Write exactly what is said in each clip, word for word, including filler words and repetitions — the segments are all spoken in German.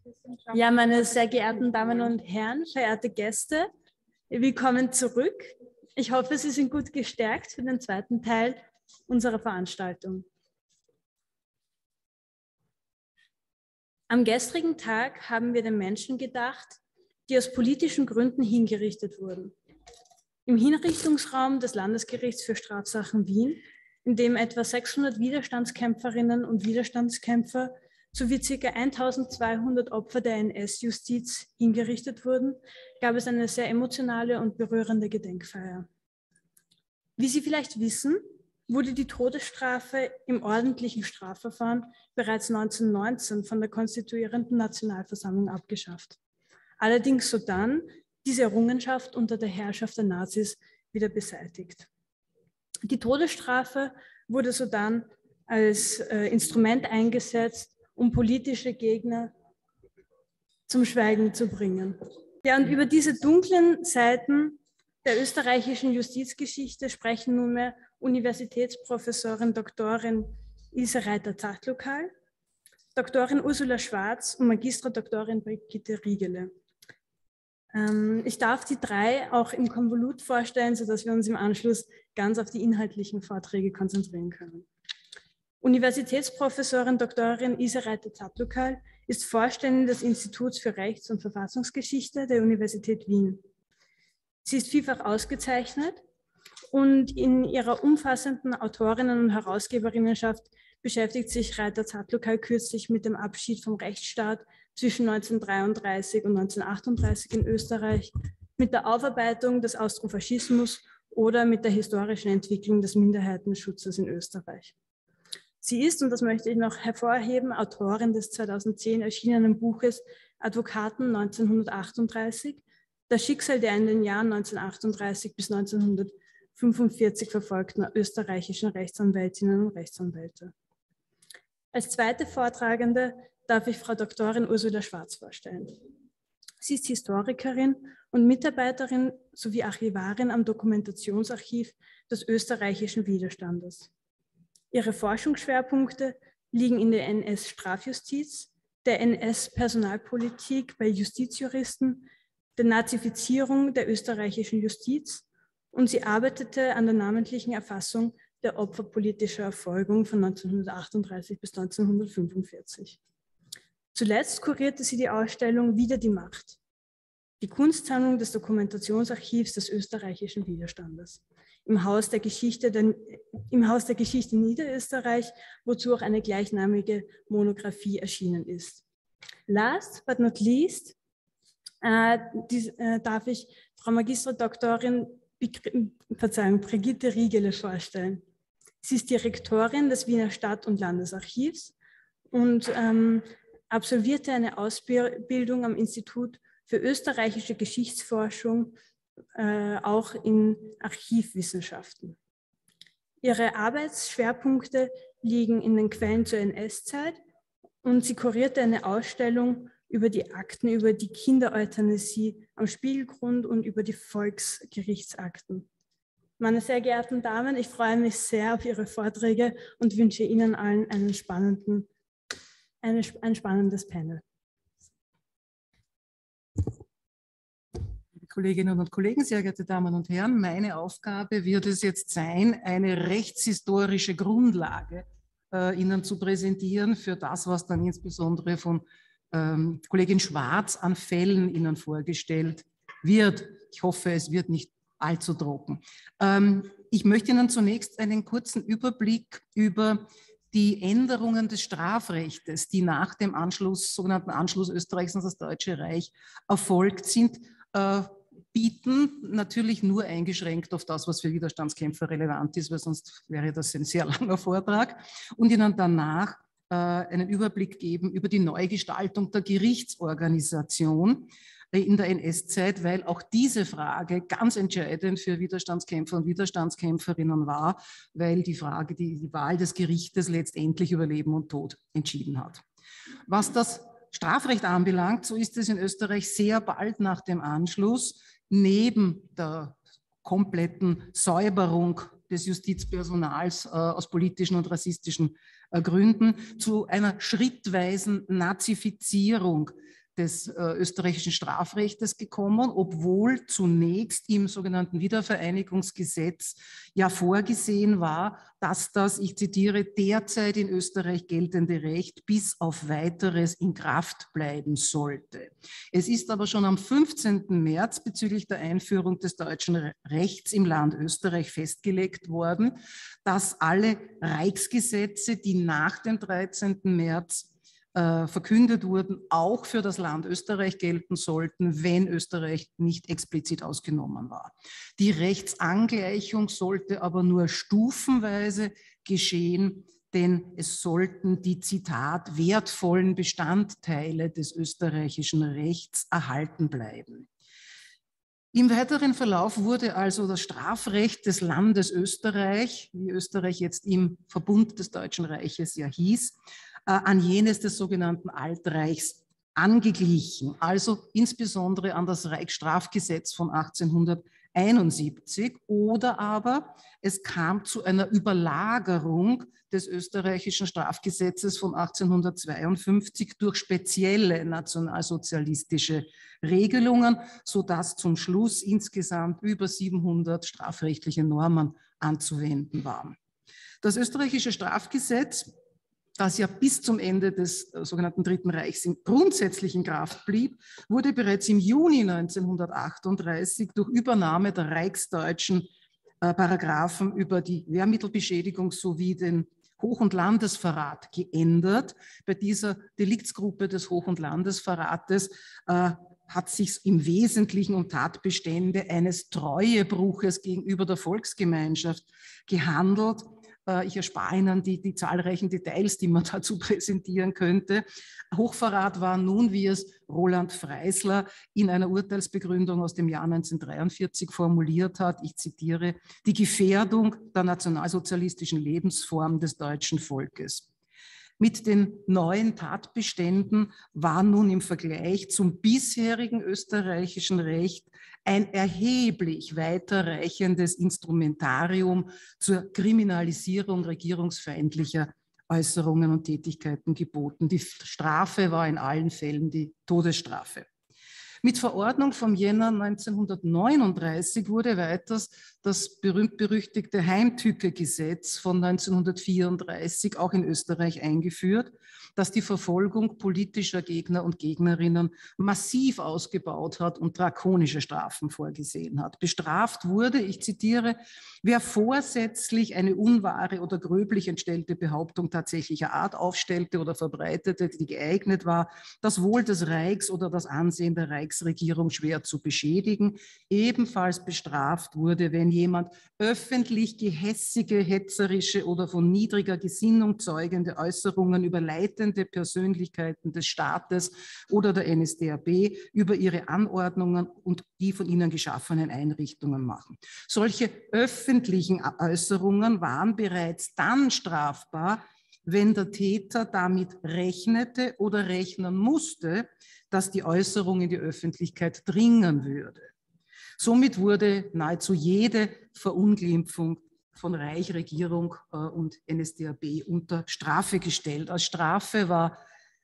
Ja, meine sehr geehrten Damen und Herren, verehrte Gäste, willkommen zurück. Ich hoffe, Sie sind gut gestärkt für den zweiten Teil unserer Veranstaltung. Am gestrigen Tag haben wir den Menschen gedacht, die aus politischen Gründen hingerichtet wurden. Im Hinrichtungsraum des Landesgerichts für Strafsachen Wien, in dem etwa sechshundert Widerstandskämpferinnen und Widerstandskämpfer sowie ca. eintausendzweihundert Opfer der N S-Justiz hingerichtet wurden, gab es eine sehr emotionale und berührende Gedenkfeier. Wie Sie vielleicht wissen, wurde die Todesstrafe im ordentlichen Strafverfahren bereits neunzehnhundertneunzehn von der konstituierenden Nationalversammlung abgeschafft. Allerdings sodann diese Errungenschaft unter der Herrschaft der Nazis wieder beseitigt. Die Todesstrafe wurde sodann als äh, Instrument eingesetzt, um politische Gegner zum Schweigen zu bringen. Ja, und über diese dunklen Seiten der österreichischen Justizgeschichte sprechen nunmehr Universitätsprofessorin Doktorin Ilse Reiter-Zatlokal, Doktorin Ursula Schwarz und Magistradoktorin Brigitte Riegele. Ähm, ich darf die drei auch im Konvolut vorstellen, sodass wir uns im Anschluss ganz auf die inhaltlichen Vorträge konzentrieren können. Universitätsprofessorin Doktorin Ilse Reiter-Zatlokal ist Vorständin des Instituts für Rechts- und Verfassungsgeschichte der Universität Wien. Sie ist vielfach ausgezeichnet und in ihrer umfassenden Autorinnen- und Herausgeberinnenschaft beschäftigt sich Reiter-Zatlokal kürzlich mit dem Abschied vom Rechtsstaat zwischen neunzehnhundertdreiunddreißig und neunzehnhundertachtunddreißig in Österreich, mit der Aufarbeitung des Austrofaschismus oder mit der historischen Entwicklung des Minderheitenschutzes in Österreich. Sie ist, und das möchte ich noch hervorheben, Autorin des zweitausendzehn erschienenen Buches Advokaten neunzehnhundertachtunddreißig, das Schicksal der in den Jahren neunzehnhundertachtunddreißig bis neunzehnhundertfünfundvierzig verfolgten österreichischen Rechtsanwältinnen und Rechtsanwälte. Als zweite Vortragende darf ich Frau Doktorin Ursula Schwarz vorstellen. Sie ist Historikerin und Mitarbeiterin sowie Archivarin am Dokumentationsarchiv des österreichischen Widerstandes. Ihre Forschungsschwerpunkte liegen in der N S-Strafjustiz, der N S-Personalpolitik bei Justizjuristen, der Nazifizierung der österreichischen Justiz und sie arbeitete an der namentlichen Erfassung der Opfer politischer Verfolgung von neunzehnhundertachtunddreißig bis neunzehnhundertfünfundvierzig. Zuletzt kurierte sie die Ausstellung Wieder die Macht, die Kunstsammlung des Dokumentationsarchivs des österreichischen Widerstandes, im Haus der Geschichte, der, im Haus der Geschichte Niederösterreich, wozu auch eine gleichnamige Monographie erschienen ist. Last but not least äh, die, äh, darf ich Frau Magistradoktorin Verzeihung, Brigitte Riegele vorstellen. Sie ist Direktorin des Wiener Stadt- und Landesarchivs und ähm, absolvierte eine Ausbildung am Institut für österreichische Geschichtsforschung, äh, auch in Archivwissenschaften. Ihre Arbeitsschwerpunkte liegen in den Quellen zur N S-Zeit und sie kurierte eine Ausstellung über die Akten über die Kindereuthanasie am Spiegelgrund und über die Volksgerichtsakten. Meine sehr geehrten Damen, ich freue mich sehr auf Ihre Vorträge und wünsche Ihnen allen einen spannenden, eine, ein spannendes Panel. Kolleginnen und Kollegen, sehr geehrte Damen und Herren, meine Aufgabe wird es jetzt sein, eine rechtshistorische Grundlage äh, Ihnen zu präsentieren für das, was dann insbesondere von ähm, Kollegin Schwarz an Fällen Ihnen vorgestellt wird. Ich hoffe, es wird nicht allzu trocken. Ähm, ich möchte Ihnen zunächst einen kurzen Überblick über die Änderungen des Strafrechtes, die nach dem Anschluss, sogenannten Anschluss Österreichs an das Deutsche Reich erfolgt sind, äh, bieten, natürlich nur eingeschränkt auf das, was für Widerstandskämpfer relevant ist, weil sonst wäre das ein sehr langer Vortrag, und Ihnen danach äh, einen Überblick geben über die Neugestaltung der Gerichtsorganisation in der N S-Zeit, weil auch diese Frage ganz entscheidend für Widerstandskämpfer und Widerstandskämpferinnen war, weil die Frage, die, die Wahl des Gerichtes letztendlich über Leben und Tod entschieden hat. Was das Strafrecht anbelangt, so ist es in Österreich sehr bald nach dem Anschluss neben der kompletten Säuberung des Justizpersonals äh, aus politischen und rassistischen äh, Gründen zu einer schrittweisen Nazifizierung des äh, österreichischen Strafrechtes gekommen, obwohl zunächst im sogenannten Wiedervereinigungsgesetz ja vorgesehen war, dass das, ich zitiere, derzeit in Österreich geltende Recht bis auf Weiteres in Kraft bleiben sollte. Es ist aber schon am fünfzehnten März bezüglich der Einführung des deutschen Rechts im Land Österreich festgelegt worden, dass alle Reichsgesetze, die nach dem dreizehnten März Äh, verkündet wurden, auch für das Land Österreich gelten sollten, wenn Österreich nicht explizit ausgenommen war. Die Rechtsangleichung sollte aber nur stufenweise geschehen, denn es sollten die, Zitat, wertvollen Bestandteile des österreichischen Rechts erhalten bleiben. Im weiteren Verlauf wurde also das Strafrecht des Landes Österreich, wie Österreich jetzt im Verbund des Deutschen Reiches ja hieß, an jenes des sogenannten Altreichs angeglichen, also insbesondere an das Reichsstrafgesetz von achtzehnhunderteinundsiebzig, oder aber es kam zu einer Überlagerung des österreichischen Strafgesetzes von achtzehnhundertzweiundfünfzig durch spezielle nationalsozialistische Regelungen, sodass zum Schluss insgesamt über siebenhundert strafrechtliche Normen anzuwenden waren. Das österreichische Strafgesetz, das ja bis zum Ende des sogenannten Dritten Reichs grundsätzlich in Kraft blieb, wurde bereits im Juni neunzehnhundertachtunddreißig durch Übernahme der reichsdeutschen äh, Paragraphen über die Wehrmittelbeschädigung sowie den Hoch- und Landesverrat geändert. Bei dieser Deliktsgruppe des Hoch- und Landesverrates äh, hat sich im Wesentlichen um Tatbestände eines Treuebruches gegenüber der Volksgemeinschaft gehandelt. Ich erspare Ihnen die, die zahlreichen Details, die man dazu präsentieren könnte. Hochverrat war nun, wie es Roland Freisler in einer Urteilsbegründung aus dem Jahr neunzehnhundertdreiundvierzig formuliert hat, ich zitiere, die Gefährdung der nationalsozialistischen Lebensform des deutschen Volkes. Mit den neuen Tatbeständen war nun im Vergleich zum bisherigen österreichischen Recht ein erheblich weiterreichendes Instrumentarium zur Kriminalisierung regierungsfeindlicher Äußerungen und Tätigkeiten geboten. Die Strafe war in allen Fällen die Todesstrafe. Mit Verordnung vom Jänner neunzehnhundertneununddreißig wurde weiters das berühmt-berüchtigte Heimtücke-Gesetz von neunzehnhundertvierunddreißig auch in Österreich eingeführt, das die Verfolgung politischer Gegner und Gegnerinnen massiv ausgebaut hat und drakonische Strafen vorgesehen hat. Bestraft wurde, ich zitiere, wer vorsätzlich eine unwahre oder gröblich entstellte Behauptung tatsächlicher Art aufstellte oder verbreitete, die geeignet war, das Wohl des Reichs oder das Ansehen der Reichsregierung schwer zu beschädigen. Ebenfalls bestraft wurde, wenn jemand öffentlich gehässige, hetzerische oder von niedriger Gesinnung zeugende Äußerungen über leitende Persönlichkeiten des Staates oder der N S D A B über ihre Anordnungen und die von ihnen geschaffenen Einrichtungen machen. Solche öffentlichen Äußerungen waren bereits dann strafbar, wenn der Täter damit rechnete oder rechnen musste, dass die Äußerung in die Öffentlichkeit dringen würde. Somit wurde nahezu jede Verunglimpfung von Reich, Regierung äh, und N S D A B unter Strafe gestellt. Als Strafe war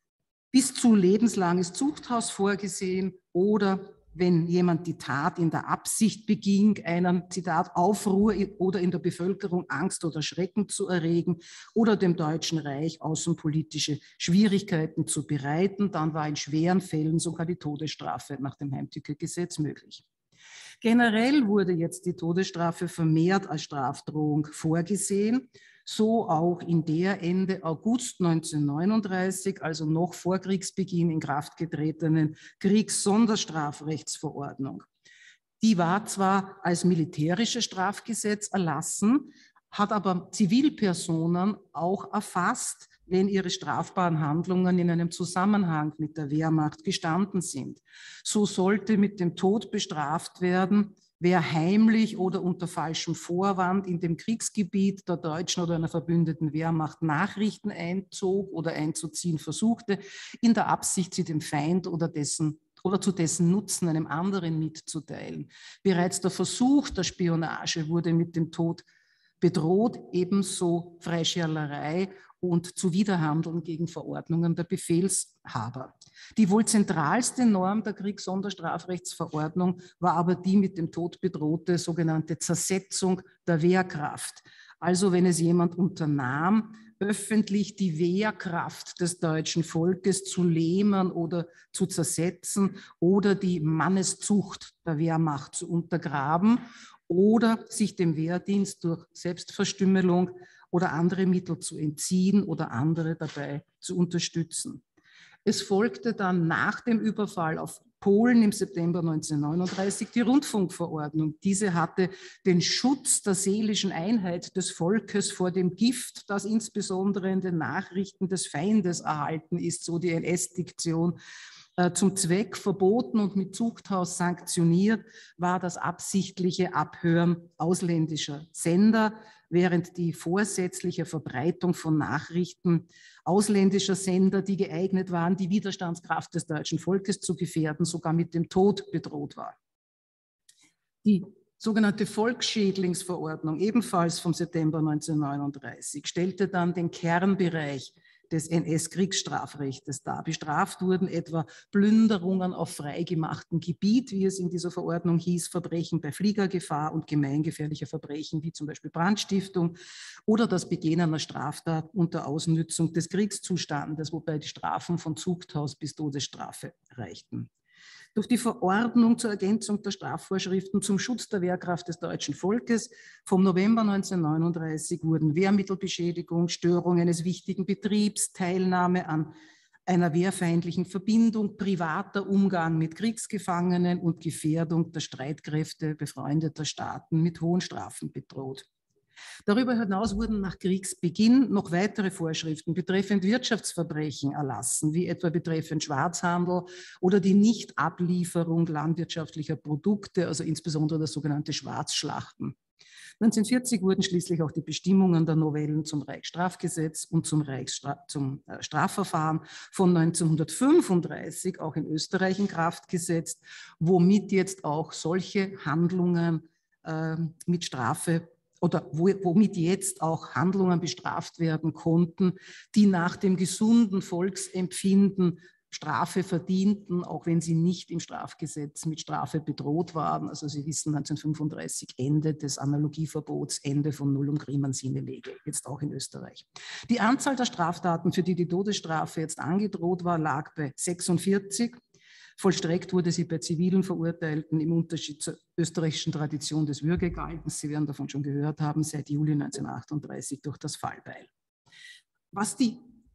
bis zu lebenslanges Zuchthaus vorgesehen oder wenn jemand die Tat in der Absicht beging, einen, Zitat, Aufruhr oder in der Bevölkerung Angst oder Schrecken zu erregen oder dem Deutschen Reich außenpolitische Schwierigkeiten zu bereiten, dann war in schweren Fällen sogar die Todesstrafe nach dem Heimtücke-Gesetz möglich. Generell wurde jetzt die Todesstrafe vermehrt als Strafdrohung vorgesehen, so auch in der Ende August neunzehnhundertneununddreißig, also noch vor Kriegsbeginn in Kraft getretenen Kriegssonderstrafrechtsverordnung. Die war zwar als militärisches Strafgesetz erlassen, hat aber Zivilpersonen auch erfasst, wenn ihre strafbaren Handlungen in einem Zusammenhang mit der Wehrmacht gestanden sind. So sollte mit dem Tod bestraft werden, wer heimlich oder unter falschem Vorwand in dem Kriegsgebiet der deutschen oder einer verbündeten Wehrmacht Nachrichten einzog oder einzuziehen versuchte, in der Absicht, sie dem Feind oder dessen oder zu dessen Nutzen einem anderen mitzuteilen. Bereits der Versuch der Spionage wurde mit dem Tod bedroht ebenso Freischärlerei und Zuwiderhandeln gegen Verordnungen der Befehlshaber. Die wohl zentralste Norm der Kriegssonderstrafrechtsverordnung war aber die mit dem Tod bedrohte sogenannte Zersetzung der Wehrkraft. Also wenn es jemand unternahm, öffentlich die Wehrkraft des deutschen Volkes zu lähmen oder zu zersetzen oder die Manneszucht der Wehrmacht zu untergraben oder sich dem Wehrdienst durch Selbstverstümmelung oder andere Mittel zu entziehen oder andere dabei zu unterstützen. Es folgte dann nach dem Überfall auf Polen im September neunzehnhundertneununddreißig die Rundfunkverordnung. Diese hatte den Schutz der seelischen Einheit des Volkes vor dem Gift, das insbesondere in den Nachrichten des Feindes erhalten ist, so die N S-Diktion. Zum Zweck verboten und mit Zuchthaus sanktioniert war das absichtliche Abhören ausländischer Sender, während die vorsätzliche Verbreitung von Nachrichten ausländischer Sender, die geeignet waren, die Widerstandskraft des deutschen Volkes zu gefährden, sogar mit dem Tod bedroht war. Die sogenannte Volksschädlingsverordnung, ebenfalls vom September neunzehnhundertneununddreißig, stellte dann den Kernbereich des N S-Kriegsstrafrechtes dar. Bestraft wurden etwa Plünderungen auf freigemachtem Gebiet, wie es in dieser Verordnung hieß, Verbrechen bei Fliegergefahr und gemeingefährliche Verbrechen, wie zum Beispiel Brandstiftung oder das Begehen einer Straftat unter Ausnützung des Kriegszustandes, wobei die Strafen von Zuchthaus bis Todesstrafe reichten. Durch die Verordnung zur Ergänzung der Strafvorschriften zum Schutz der Wehrkraft des deutschen Volkes vom November neunzehnhundertneununddreißig wurden Wehrmittelbeschädigung, Störung eines wichtigen Betriebs, Teilnahme an einer wehrfeindlichen Verbindung, privater Umgang mit Kriegsgefangenen und Gefährdung der Streitkräfte befreundeter Staaten mit hohen Strafen bedroht. Darüber hinaus wurden nach Kriegsbeginn noch weitere Vorschriften betreffend Wirtschaftsverbrechen erlassen, wie etwa betreffend Schwarzhandel oder die Nichtablieferung landwirtschaftlicher Produkte, also insbesondere das sogenannte Schwarzschlachten. neunzehnhundertvierzig wurden schließlich auch die Bestimmungen der Novellen zum Reichsstrafgesetz und zum, Reichsstra zum äh, Strafverfahren von neunzehnhundertfünfunddreißig auch in Österreich in Kraft gesetzt, womit jetzt auch solche Handlungen äh, mit Strafe oder womit jetzt auch Handlungen bestraft werden konnten, die nach dem gesunden Volksempfinden Strafe verdienten, auch wenn sie nicht im Strafgesetz mit Strafe bedroht waren. Also Sie wissen, neunzehnhundertfünfunddreißig Ende des Analogieverbots, Ende von Nullum crimen sine lege, jetzt auch in Österreich. Die Anzahl der Straftaten, für die die Todesstrafe jetzt angedroht war, lag bei sechsundvierzig. Vollstreckt wurde sie bei zivilen Verurteilten im Unterschied zur österreichischen Tradition des Würgegaltens, Sie werden davon schon gehört haben, seit Juli neunzehnhundertachtunddreißig durch das Fallbeil. Was die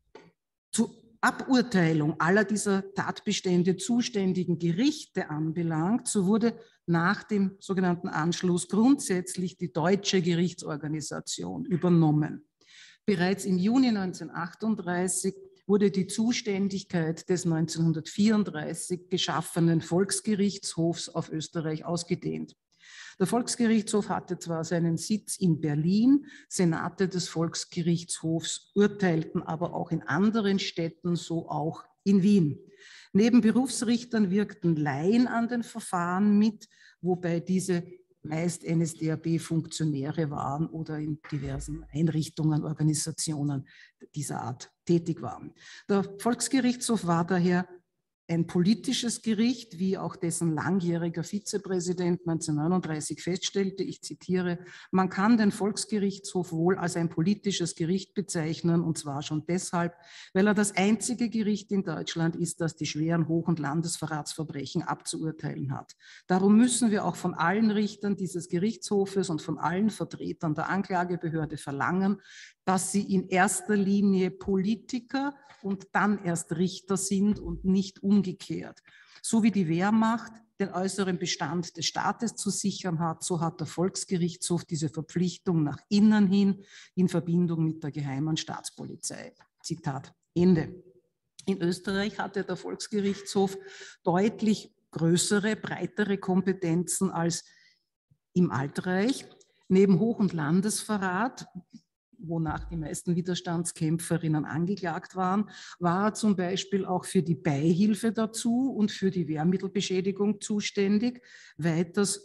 zur Aburteilung aller dieser Tatbestände zuständigen Gerichte anbelangt, so wurde nach dem sogenannten Anschluss grundsätzlich die deutsche Gerichtsorganisation übernommen. Bereits im Juni neunzehnhundertachtunddreißig wurde die Zuständigkeit des neunzehnhundertvierunddreißig geschaffenen Volksgerichtshofs auf Österreich ausgedehnt. Der Volksgerichtshof hatte zwar seinen Sitz in Berlin, Senate des Volksgerichtshofs urteilten aber auch in anderen Städten, so auch in Wien. Neben Berufsrichtern wirkten Laien an den Verfahren mit, wobei diese meist N S D A B-Funktionäre waren oder in diversen Einrichtungen, Organisationen dieser Art tätig waren. Der Volksgerichtshof war daher ein politisches Gericht, wie auch dessen langjähriger Vizepräsident neunzehnhundertneununddreißig feststellte, ich zitiere, man kann den Volksgerichtshof wohl als ein politisches Gericht bezeichnen, und zwar schon deshalb, weil er das einzige Gericht in Deutschland ist, das die schweren Hoch- und Landesverratsverbrechen abzuurteilen hat. Darum müssen wir auch von allen Richtern dieses Gerichtshofes und von allen Vertretern der Anklagebehörde verlangen, dass sie in erster Linie Politiker und dann erst Richter sind und nicht umgekehrt. So wie die Wehrmacht den äußeren Bestand des Staates zu sichern hat, so hat der Volksgerichtshof diese Verpflichtung nach innen hin in Verbindung mit der geheimen Staatspolizei. Zitat Ende. In Österreich hatte der Volksgerichtshof deutlich größere, breitere Kompetenzen als im Altreich. Neben Hoch- und Landesverrat, wonach die meisten Widerstandskämpferinnen angeklagt waren, war er zum Beispiel auch für die Beihilfe dazu und für die Wehrmittelbeschädigung zuständig. Weiters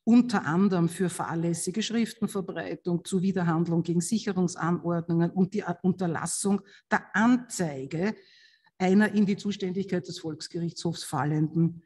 unter anderem für fahrlässige Schriftenverbreitung, Zuwiderhandlung gegen Sicherungsanordnungen und die Unterlassung der Anzeige einer in die Zuständigkeit des Volksgerichtshofs fallenden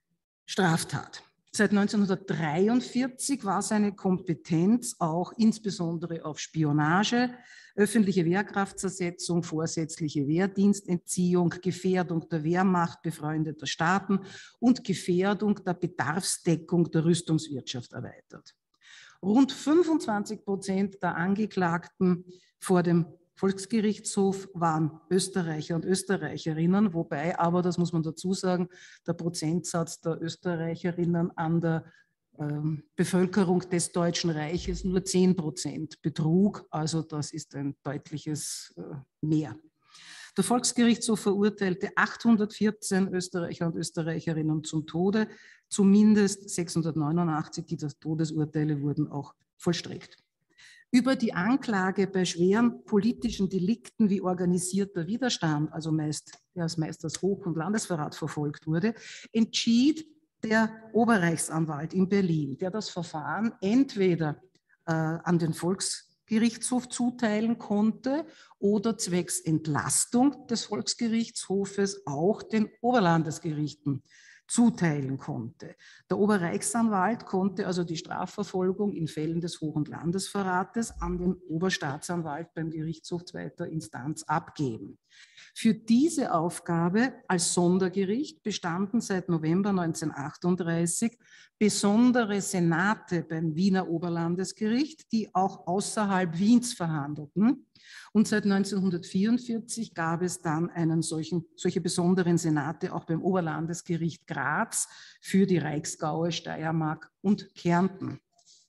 Straftat. Seit neunzehnhundertdreiundvierzig war seine Kompetenz auch insbesondere auf Spionage, öffentliche Wehrkraftzersetzung, vorsätzliche Wehrdienstentziehung, Gefährdung der Wehrmacht befreundeter Staaten und Gefährdung der Bedarfsdeckung der Rüstungswirtschaft erweitert. Rund fünfundzwanzig Prozent der Angeklagten vor dem Volksgerichtshof waren Österreicher und Österreicherinnen, wobei aber, das muss man dazu sagen, der Prozentsatz der Österreicherinnen an der ähm, Bevölkerung des Deutschen Reiches nur zehn Prozent betrug. Also das ist ein deutliches äh, Mehr. Der Volksgerichtshof verurteilte achthundertvierzehn Österreicher und Österreicherinnen zum Tode, zumindest sechshundertneunundachtzig dieser Todesurteile wurden auch vollstreckt. Über die Anklage bei schweren politischen Delikten wie organisierter Widerstand, also meist, der als meist als Hoch- und Landesverrat verfolgt wurde, entschied der Oberreichsanwalt in Berlin, der das Verfahren entweder äh, an den Volksgerichtshof zuteilen konnte oder zwecks Entlastung des Volksgerichtshofes auch den Oberlandesgerichten zuteilen konnte. Der Oberreichsanwalt konnte also die Strafverfolgung in Fällen des Hoch- und Landesverrates an den Oberstaatsanwalt beim Gerichtshof zweiter Instanz abgeben. Für diese Aufgabe als Sondergericht bestanden seit November neunzehnhundertachtunddreißig besondere Senate beim Wiener Oberlandesgericht, die auch außerhalb Wiens verhandelten. Und seit neunzehnhundertvierundvierzig gab es dann einen solchen, solche besonderen Senate auch beim Oberlandesgericht Graz für die Reichsgaue, Steiermark und Kärnten.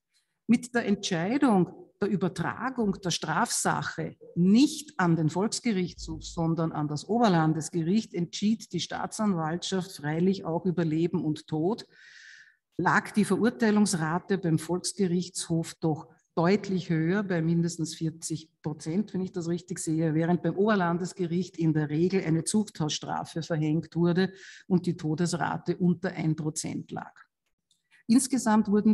Mit der Entscheidung der Übertragung der Strafsache nicht an den Volksgerichtshof, sondern an das Oberlandesgericht entschied die Staatsanwaltschaft freilich auch über Leben und Tod, lag die Verurteilungsrate beim Volksgerichtshof doch deutlich höher, bei mindestens vierzig Prozent, wenn ich das richtig sehe, während beim Oberlandesgericht in der Regel eine Zuchthausstrafe verhängt wurde und die Todesrate unter ein Prozent lag. Insgesamt wurden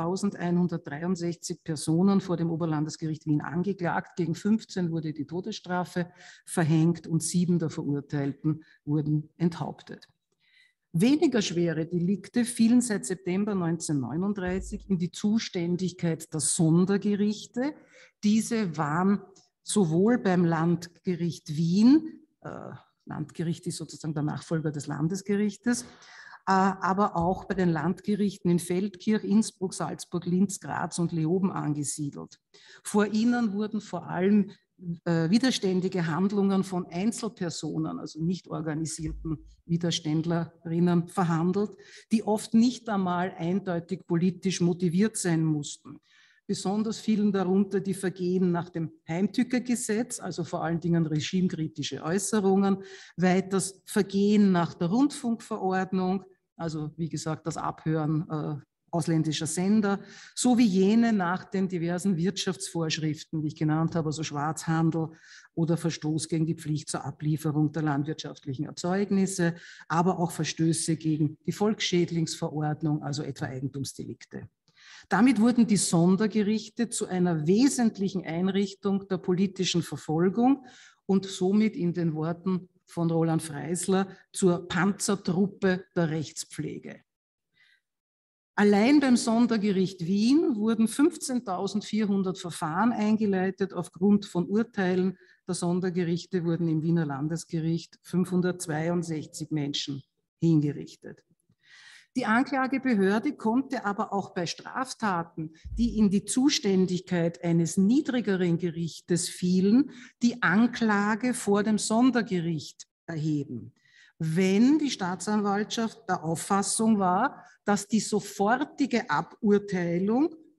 viertausendeinhundertdreiundsechzig Personen vor dem Oberlandesgericht Wien angeklagt, gegen fünfzehn wurde die Todesstrafe verhängt und sieben der Verurteilten wurden enthauptet. Weniger schwere Delikte fielen seit September neunzehnhundertneununddreißig in die Zuständigkeit der Sondergerichte. Diese waren sowohl beim Landgericht Wien, äh, Landgericht ist sozusagen der Nachfolger des Landesgerichtes, äh, aber auch bei den Landgerichten in Feldkirch, Innsbruck, Salzburg, Linz, Graz und Leoben angesiedelt. Vor ihnen wurden vor allem Äh, widerständige Handlungen von Einzelpersonen, also nicht organisierten Widerständlerinnen, verhandelt, die oft nicht einmal eindeutig politisch motiviert sein mussten. Besonders fielen darunter die Vergehen nach dem Heimtückergesetz, also vor allen Dingen regimekritische Äußerungen, weiters Vergehen nach der Rundfunkverordnung, also wie gesagt das Abhören äh, ausländischer Sender, sowie jene nach den diversen Wirtschaftsvorschriften, wie ich genannt habe, also Schwarzhandel oder Verstoß gegen die Pflicht zur Ablieferung der landwirtschaftlichen Erzeugnisse, aber auch Verstöße gegen die Volksschädlingsverordnung, also etwa Eigentumsdelikte. Damit wurden die Sondergerichte zu einer wesentlichen Einrichtung der politischen Verfolgung und somit in den Worten von Roland Freisler zur Panzertruppe der Rechtspflege. Allein beim Sondergericht Wien wurden fünfzehntausendvierhundert Verfahren eingeleitet. Aufgrund von Urteilen der Sondergerichte wurden im Wiener Landesgericht fünfhundertzweiundsechzig Menschen hingerichtet. Die Anklagebehörde konnte aber auch bei Straftaten, die in die Zuständigkeit eines niedrigeren Gerichtes fielen, die Anklage vor dem Sondergericht erheben, wenn die Staatsanwaltschaft der Auffassung war, dass die sofortige Aburteilung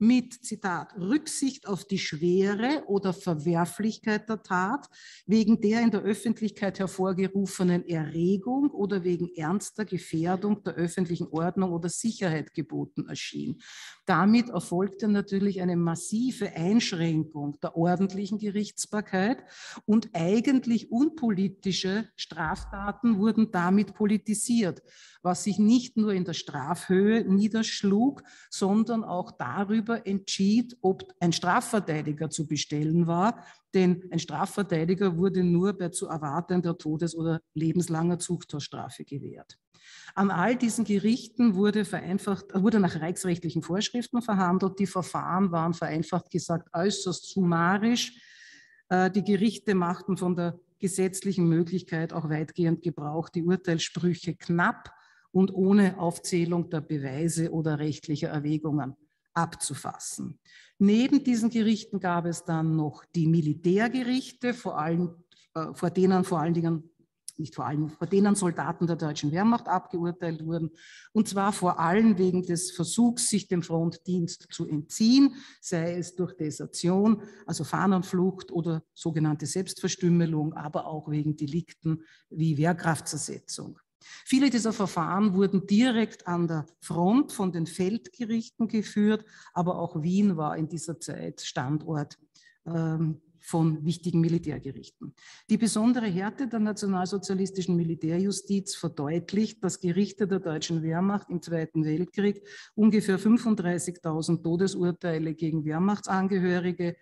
mit, Zitat, Rücksicht auf die Schwere oder Verwerflichkeit der Tat, wegen der in der Öffentlichkeit hervorgerufenen Erregung oder wegen ernster Gefährdung der öffentlichen Ordnung oder Sicherheit geboten erschien. Damit erfolgte natürlich eine massive Einschränkung der ordentlichen Gerichtsbarkeit und eigentlich unpolitische Straftaten wurden damit politisiert, was sich nicht nur in der Strafhöhe niederschlug, sondern auch darüber entschied, ob ein Strafverteidiger zu bestellen war, denn ein Strafverteidiger wurde nur bei zu erwartender Todes- oder lebenslanger Zuchthausstrafe gewährt. An all diesen Gerichten wurde, vereinfacht, wurde nach reichsrechtlichen Vorschriften verhandelt. Die Verfahren waren vereinfacht gesagt äußerst summarisch. Die Gerichte machten von der gesetzlichen Möglichkeit auch weitgehend Gebrauch, die Urteilssprüche knapp und ohne Aufzählung der Beweise oder rechtlicher Erwägungen abzufassen. Neben diesen Gerichten gab es dann noch die Militärgerichte, vor, allem, äh, vor denen vor allen Dingen, nicht vor allem, vor denen Soldaten der deutschen Wehrmacht abgeurteilt wurden, und zwar vor allem wegen des Versuchs, sich dem Frontdienst zu entziehen, sei es durch Desertion, also Fahnenflucht oder sogenannte Selbstverstümmelung, aber auch wegen Delikten wie Wehrkraftzersetzung. Viele dieser Verfahren wurden direkt an der Front von den Feldgerichten geführt, aber auch Wien war in dieser Zeit Standort ähm, von wichtigen Militärgerichten. Die besondere Härte der nationalsozialistischen Militärjustiz verdeutlicht, dass Gerichte der deutschen Wehrmacht im Zweiten Weltkrieg ungefähr fünfunddreißigtausend Todesurteile gegen Wehrmachtsangehörige,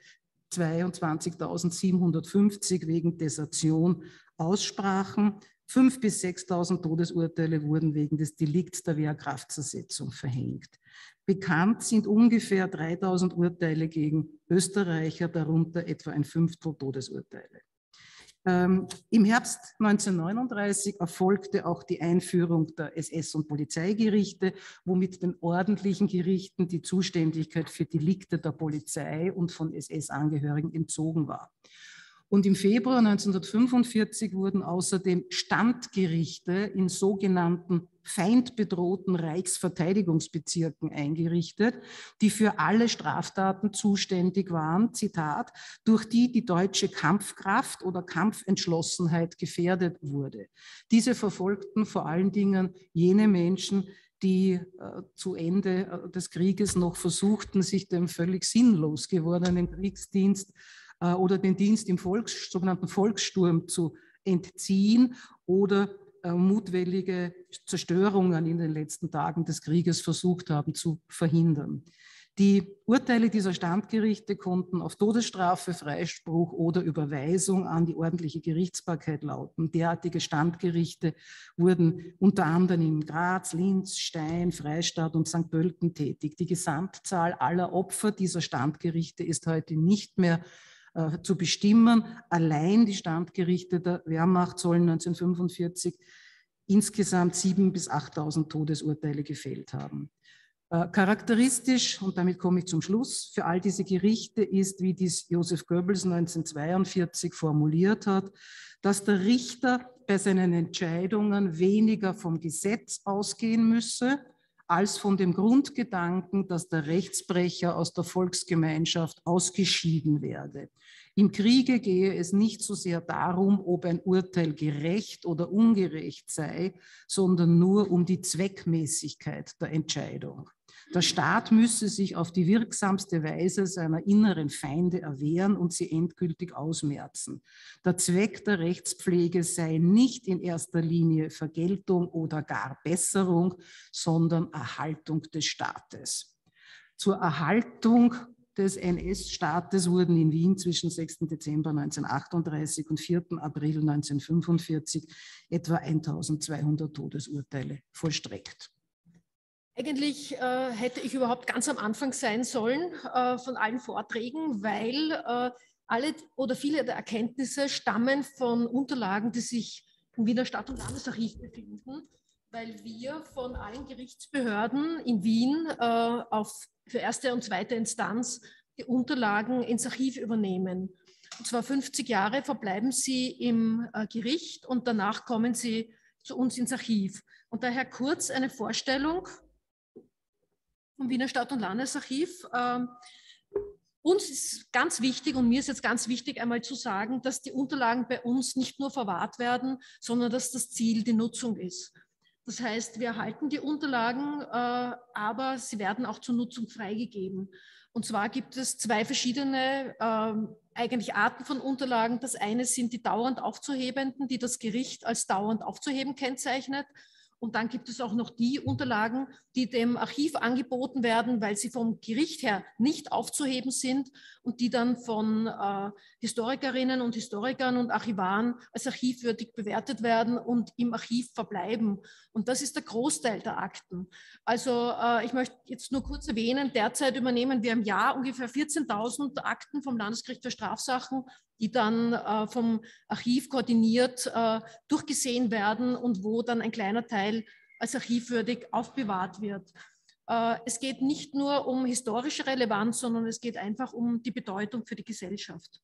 zweiundzwanzigtausendsiebenhundertfünfzig wegen Desertion aussprachen. fünftausend bis sechstausend Todesurteile wurden wegen des Delikts der Wehrkraftzersetzung verhängt. Bekannt sind ungefähr dreitausend Urteile gegen Österreicher, darunter etwa ein Fünftel Todesurteile. Ähm, Im Herbst neunzehnhundertneununddreißig erfolgte auch die Einführung der S S- und Polizeigerichte, womit den ordentlichen Gerichten die Zuständigkeit für Delikte der Polizei und von S S-Angehörigen entzogen war. Und im Februar neunzehnhundertfünfundvierzig wurden außerdem Standgerichte in sogenannten feindbedrohten Reichsverteidigungsbezirken eingerichtet, die für alle Straftaten zuständig waren, Zitat, durch die die deutsche Kampfkraft oder Kampfentschlossenheit gefährdet wurde. Diese verfolgten vor allen Dingen jene Menschen, die äh, zu Ende äh, des Krieges noch versuchten, sich dem völlig sinnlos gewordenen Kriegsdienst oder den Dienst im Volks, sogenannten Volkssturm zu entziehen oder äh, mutwillige Zerstörungen in den letzten Tagen des Krieges versucht haben zu verhindern. Die Urteile dieser Standgerichte konnten auf Todesstrafe, Freispruch oder Überweisung an die ordentliche Gerichtsbarkeit lauten. Derartige Standgerichte wurden unter anderem in Graz, Linz, Stein, Freistadt und Sankt Pölten tätig. Die Gesamtzahl aller Opfer dieser Standgerichte ist heute nicht mehr Äh, zu bestimmen. Allein die Standgerichte der Wehrmacht sollen neunzehnhundertfünfundvierzig insgesamt siebentausend bis achttausend Todesurteile gefällt haben. Äh, charakteristisch, und damit komme ich zum Schluss, für all diese Gerichte ist, wie dies Joseph Goebbels neunzehnhundertzweiundvierzig formuliert hat, dass der Richter bei seinen Entscheidungen weniger vom Gesetz ausgehen müsse, als von dem Grundgedanken, dass der Rechtsbrecher aus der Volksgemeinschaft ausgeschieden werde. Im Kriege gehe es nicht so sehr darum, ob ein Urteil gerecht oder ungerecht sei, sondern nur um die Zweckmäßigkeit der Entscheidung. Der Staat müsse sich auf die wirksamste Weise seiner inneren Feinde erwehren und sie endgültig ausmerzen. Der Zweck der Rechtspflege sei nicht in erster Linie Vergeltung oder gar Besserung, sondern Erhaltung des Staates. Zur Erhaltung des N S-Staates wurden in Wien zwischen sechsten Dezember neunzehnhundertachtunddreißig und vierten April neunzehnhundertfünfundvierzig etwa eintausendzweihundert Todesurteile vollstreckt. Eigentlich äh, hätte ich überhaupt ganz am Anfang sein sollen äh, von allen Vorträgen, weil äh, alle oder viele der Erkenntnisse stammen von Unterlagen, die sich im Wiener Stadt- und Landesarchiv befinden, weil wir von allen Gerichtsbehörden in Wien äh, auf, für erste und zweite Instanz die Unterlagen ins Archiv übernehmen. Und zwar fünfzig Jahre verbleiben sie im äh, Gericht und danach kommen sie zu uns ins Archiv. Und daher kurz eine Vorstellung vom Wiener Stadt- und Landesarchiv. Uns ist ganz wichtig, und mir ist jetzt ganz wichtig, einmal zu sagen, dass die Unterlagen bei uns nicht nur verwahrt werden, sondern dass das Ziel die Nutzung ist. Das heißt, wir erhalten die Unterlagen, äh, aber sie werden auch zur Nutzung freigegeben. Und zwar gibt es zwei verschiedene äh, eigentlich Arten von Unterlagen. Das eine sind die dauernd aufzuhebenden, die das Gericht als dauernd aufzuheben kennzeichnet. Und dann gibt es auch noch die Unterlagen, die dem Archiv angeboten werden, weil sie vom Gericht her nicht aufzuheben sind und die dann von äh, Historikerinnen und Historikern und Archivaren als archivwürdig bewertet werden und im Archiv verbleiben. Und das ist der Großteil der Akten. Also äh, ich möchte jetzt nur kurz erwähnen, derzeit übernehmen wir im Jahr ungefähr vierzehntausend Akten vom Landesgericht für Strafsachen, die dann äh, vom Archiv koordiniert äh, durchgesehen werden und wo dann ein kleiner Teil als archivwürdig aufbewahrt wird. Äh, es geht nicht nur um historische Relevanz, sondern es geht einfach um die Bedeutung für die Gesellschaft.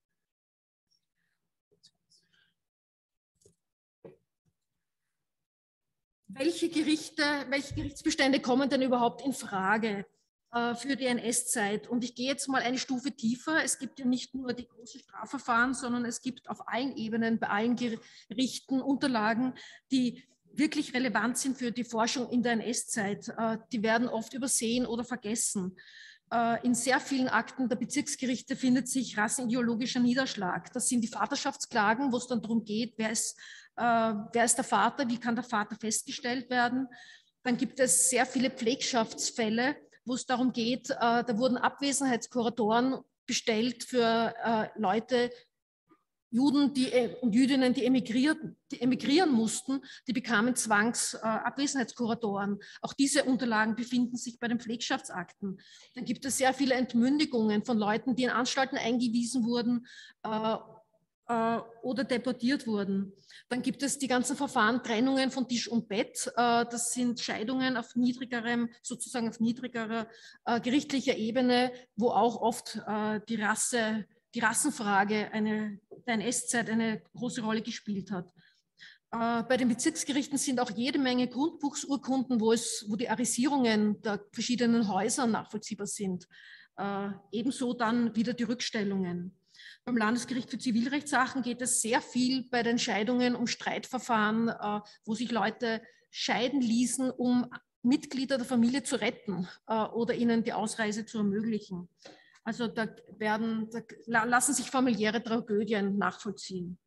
Welche Gerichte, welche Gerichtsbestände kommen denn überhaupt in Frage für die N S-Zeit? Und ich gehe jetzt mal eine Stufe tiefer. Es gibt ja nicht nur die großen Strafverfahren, sondern es gibt auf allen Ebenen, bei allen Gerichten Unterlagen, die wirklich relevant sind für die Forschung in der N S-Zeit. Die werden oft übersehen oder vergessen. In sehr vielen Akten der Bezirksgerichte findet sich rassenideologischer Niederschlag. Das sind die Vaterschaftsklagen, wo es dann darum geht, wer ist, äh, wer ist der Vater, wie kann der Vater festgestellt werden. Dann gibt es sehr viele Pflegschaftsfälle, wo es darum geht, äh, da wurden Abwesenheitskuratoren bestellt für äh, Leute, Juden die, und Jüdinnen, die, emigrieren, die emigrieren mussten, die bekamen Zwangsabwesenheitskuratoren. Äh, Auch diese Unterlagen befinden sich bei den Pflegschaftsakten. Dann gibt es sehr viele Entmündigungen von Leuten, die in Anstalten eingewiesen wurden äh, äh, oder deportiert wurden. Dann gibt es die ganzen Verfahren, Trennungen von Tisch und Bett. Äh, das sind Scheidungen auf niedrigerem, sozusagen auf niedrigerer äh, gerichtlicher Ebene, wo auch oft äh, die Rasse die Rassenfrage eine, der N S-Zeit eine große Rolle gespielt hat. Äh, bei den Bezirksgerichten sind auch jede Menge Grundbuchsurkunden, wo, es, wo die Arisierungen der verschiedenen Häuser nachvollziehbar sind. Äh, ebenso dann wieder die Rückstellungen. Beim Landesgericht für Zivilrechtssachen geht es sehr viel bei den Scheidungen um Streitverfahren, äh, wo sich Leute scheiden ließen, um Mitglieder der Familie zu retten äh, oder ihnen die Ausreise zu ermöglichen. Also da, werden, da lassen sich familiäre Tragödien nachvollziehen.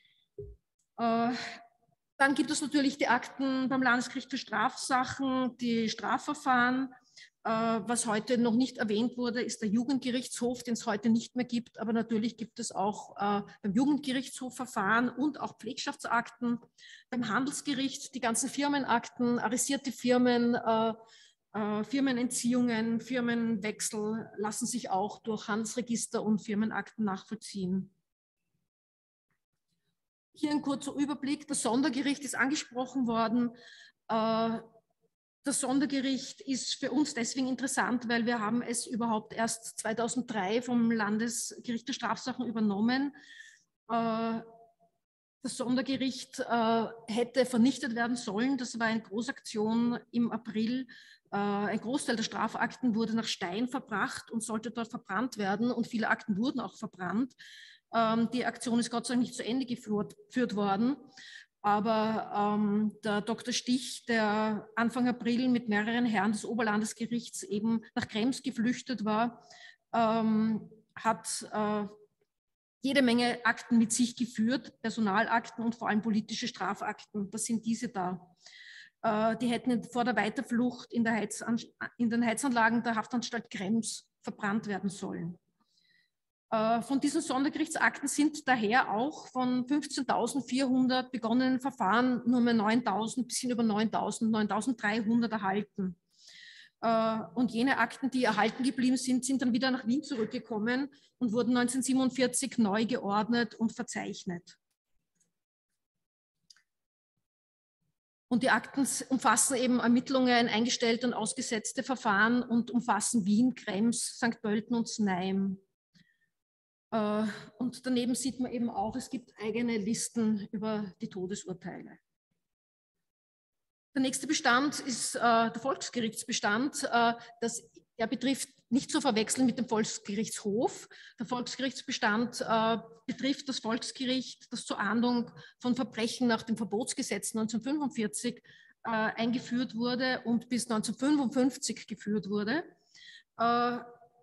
Äh, dann gibt es natürlich die Akten beim Landesgericht für Strafsachen, die Strafverfahren. Äh, was heute noch nicht erwähnt wurde, ist der Jugendgerichtshof, den es heute nicht mehr gibt. Aber natürlich gibt es auch äh, beim Jugendgerichtshof Verfahren und auch Pflegschaftsakten. Beim Handelsgericht die ganzen Firmenakten, arisierte Firmen, äh, Uh, Firmenentziehungen, Firmenwechsel lassen sich auch durch Handelsregister und Firmenakten nachvollziehen. Hier ein kurzer Überblick. Das Sondergericht ist angesprochen worden. Uh, das Sondergericht ist für uns deswegen interessant, weil wir haben es überhaupt erst zweitausenddrei vom Landesgericht der Strafsachen übernommen. Uh, Das Sondergericht uh, hätte vernichtet werden sollen. Das war eine Großaktion im April. Ein Großteil der Strafakten wurde nach Stein verbracht und sollte dort verbrannt werden. Und viele Akten wurden auch verbrannt. Die Aktion ist Gott sei Dank nicht zu Ende geführt, geführt worden. Aber ähm, der Doktor Stich, der Anfang April mit mehreren Herren des Oberlandesgerichts eben nach Krems geflüchtet war, ähm, hat äh, jede Menge Akten mit sich geführt, Personalakten und vor allem politische Strafakten. Das sind diese da. Die hätten vor der Weiterflucht in, der Heizan in den Heizanlagen der Haftanstalt Krems verbrannt werden sollen. Von diesen Sondergerichtsakten sind daher auch von fünfzehntausendvierhundert begonnenen Verfahren nur mehr neuntausend, bisschen über neuntausend, neuntausenddreihundert erhalten. Und jene Akten, die erhalten geblieben sind, sind dann wieder nach Wien zurückgekommen und wurden neunzehnhundertsiebenundvierzig neu geordnet und verzeichnet. Und die Akten umfassen eben Ermittlungen, eingestellte und ausgesetzte Verfahren und umfassen Wien, Krems, Sankt Pölten und Znaim. Und daneben sieht man eben auch, es gibt eigene Listen über die Todesurteile. Der nächste Bestand ist äh, der Volksgerichtsbestand. Äh, das der betrifft nicht zu verwechseln mit dem Volksgerichtshof. Der Volksgerichtsbestand äh, betrifft das Volksgericht, das zur Ahndung von Verbrechen nach dem Verbotsgesetz neunzehnhundertfünfundvierzig äh, eingeführt wurde und bis neunzehnhundertfünfundfünfzig geführt wurde. Äh,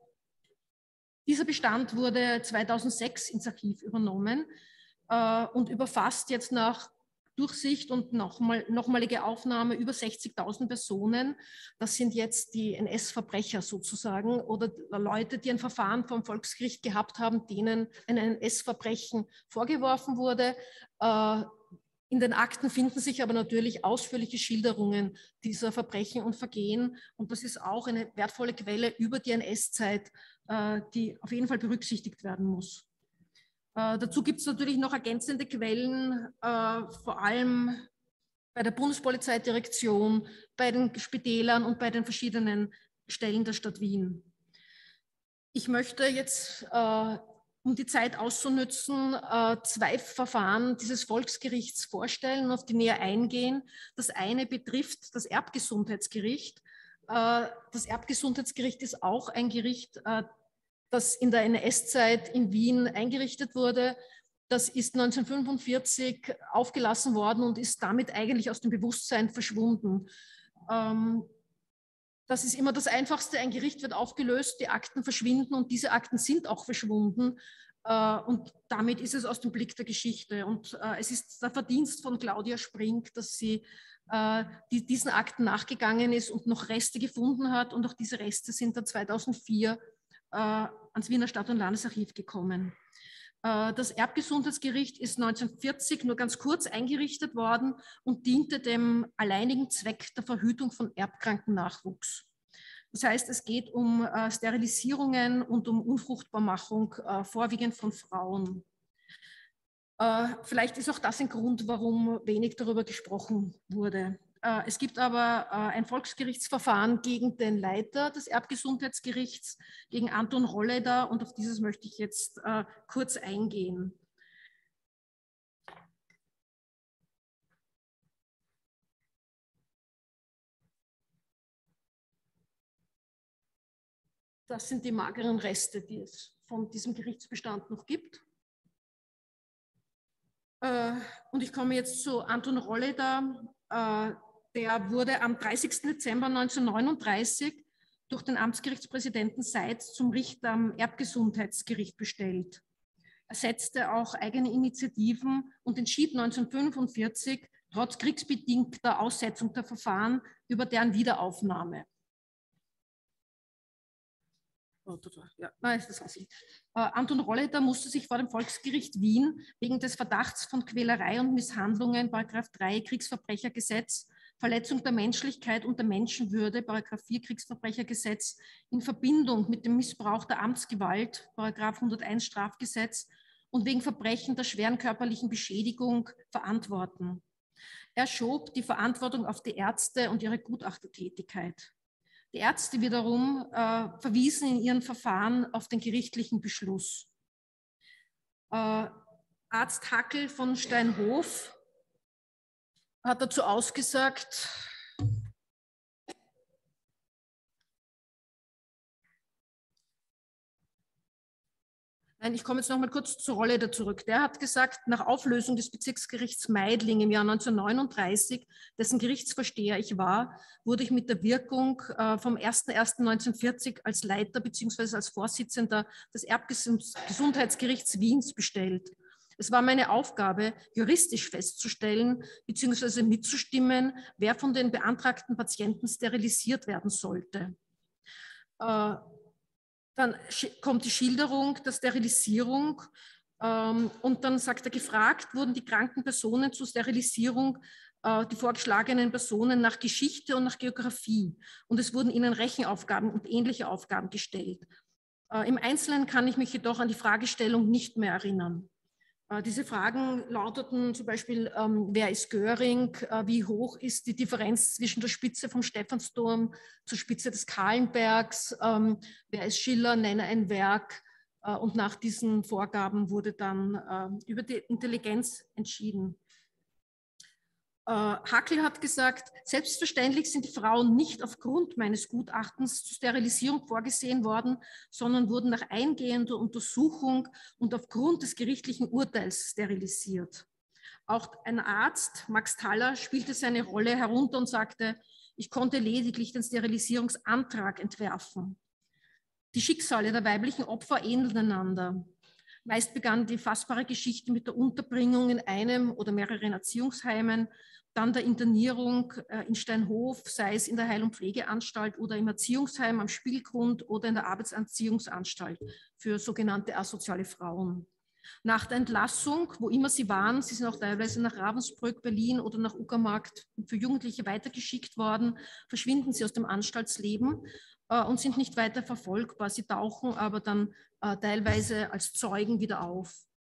dieser Bestand wurde zweitausendsechs ins Archiv übernommen äh, und überfasst jetzt nach Durchsicht und nochmal, nochmalige Aufnahme über sechzigtausend Personen. Das sind jetzt die N S-Verbrecher sozusagen oder Leute, die ein Verfahren vom Volksgericht gehabt haben, denen ein N S-Verbrechen vorgeworfen wurde. Äh, in den Akten finden sich aber natürlich ausführliche Schilderungen dieser Verbrechen und Vergehen. Und das ist auch eine wertvolle Quelle über die N S-Zeit, äh, die auf jeden Fall berücksichtigt werden muss. Äh, dazu gibt es natürlich noch ergänzende Quellen, äh, vor allem bei der Bundespolizeidirektion, bei den Spitälern und bei den verschiedenen Stellen der Stadt Wien. Ich möchte jetzt, äh, um die Zeit auszunützen, äh, zwei Verfahren dieses Volksgerichts vorstellen und auf die näher eingehen. Das eine betrifft das Erbgesundheitsgericht. Äh, das Erbgesundheitsgericht ist auch ein Gericht, äh, das in der N S-Zeit in Wien eingerichtet wurde. Das ist neunzehnhundertfünfundvierzig aufgelassen worden und ist damit eigentlich aus dem Bewusstsein verschwunden. Ähm, das ist immer das Einfachste. Ein Gericht wird aufgelöst, die Akten verschwinden und diese Akten sind auch verschwunden. Äh, und damit ist es aus dem Blick der Geschichte. Und äh, es ist der Verdienst von Claudia Sprink, dass sie äh, die, diesen Akten nachgegangen ist und noch Reste gefunden hat. Und auch diese Reste sind dann zweitausendvier äh, ans Wiener Stadt- und Landesarchiv gekommen. Äh, das Erbgesundheitsgericht ist neunzehnhundertvierzig nur ganz kurz eingerichtet worden und diente dem alleinigen Zweck der Verhütung von erbkranken Nachwuchs. Das heißt, es geht um äh, Sterilisierungen und um Unfruchtbarmachung, äh, vorwiegend von Frauen. Äh, vielleicht ist auch das ein Grund, warum wenig darüber gesprochen wurde. Äh, es gibt aber äh, ein Volksgerichtsverfahren gegen den Leiter des Erbgesundheitsgerichts, gegen Anton Rolleder, und auf dieses möchte ich jetzt äh, kurz eingehen. Das sind die mageren Reste, die es von diesem Gerichtsbestand noch gibt. Äh, und ich komme jetzt zu Anton Rolleder. Äh, der wurde am dreißigsten Dezember neunzehnhundertneununddreißig durch den Amtsgerichtspräsidenten Seitz zum Richter am Erbgesundheitsgericht bestellt. Er setzte auch eigene Initiativen und entschied neunzehnhundertfünfundvierzig trotz kriegsbedingter Aussetzung der Verfahren über deren Wiederaufnahme. Ja, nein, das weiß ich. Äh, Anton Rolleder musste sich vor dem Volksgericht Wien wegen des Verdachts von Quälerei und Misshandlungen, Paragraph drei Kriegsverbrechergesetz, Verletzung der Menschlichkeit und der Menschenwürde, Paragraph vier Kriegsverbrechergesetz, in Verbindung mit dem Missbrauch der Amtsgewalt, Paragraph hunderteins Strafgesetz, und wegen Verbrechen der schweren körperlichen Beschädigung verantworten. Er schob die Verantwortung auf die Ärzte und ihre Gutachtertätigkeit. Die Ärzte wiederum äh, verwiesen in ihren Verfahren auf den gerichtlichen Beschluss. Äh, Arzt Hackel von Steinhof hat dazu ausgesagt, Nein, ich komme jetzt noch mal kurz zur Rolleder zurück. Der hat gesagt, nach Auflösung des Bezirksgerichts Meidling im Jahr neunzehnhundertneununddreißig, dessen Gerichtsvorsteher ich war, wurde ich mit der Wirkung äh, vom ersten ersten neunzehnhundertvierzig als Leiter bzw. als Vorsitzender des Erbgesundheitsgerichts Wiens bestellt. Es war meine Aufgabe, juristisch festzustellen bzw. mitzustimmen, wer von den beantragten Patienten sterilisiert werden sollte. Äh, Dann kommt die Schilderung der Sterilisierung ähm, und dann sagt er, gefragt wurden die kranken Personen zur Sterilisierung, äh, die vorgeschlagenen Personen, nach Geschichte und nach Geografie. Und es wurden ihnen Rechenaufgaben und ähnliche Aufgaben gestellt. Äh, Im Einzelnen kann ich mich jedoch an die Fragestellung nicht mehr erinnern. Äh, diese Fragen lauteten zum Beispiel, ähm, wer ist Göring, äh, wie hoch ist die Differenz zwischen der Spitze vom Stephansdom zur Spitze des Kahlenbergs, ähm, wer ist Schiller, nenne ein Werk, äh, und nach diesen Vorgaben wurde dann äh, über die Intelligenz entschieden. Hackl hat gesagt, selbstverständlich sind die Frauen nicht aufgrund meines Gutachtens zur Sterilisierung vorgesehen worden, sondern wurden nach eingehender Untersuchung und aufgrund des gerichtlichen Urteils sterilisiert. Auch ein Arzt, Max Thaler, spielte seine Rolle herunter und sagte, ich konnte lediglich den Sterilisierungsantrag entwerfen. Die Schicksale der weiblichen Opfer ähneln einander. Meist begann die fassbare Geschichte mit der Unterbringung in einem oder mehreren Erziehungsheimen, dann der Internierung in Steinhof, sei es in der Heil- und Pflegeanstalt oder im Erziehungsheim am Spielgrund oder in der Arbeitserziehungsanstalt für sogenannte asoziale Frauen. Nach der Entlassung, wo immer sie waren, sie sind auch teilweise nach Ravensbrück, Berlin oder nach Uckermarkt für Jugendliche weitergeschickt worden, verschwinden sie aus dem Anstaltsleben äh, und sind nicht weiter verfolgbar. Sie tauchen aber dann äh, teilweise als Zeugen wieder auf.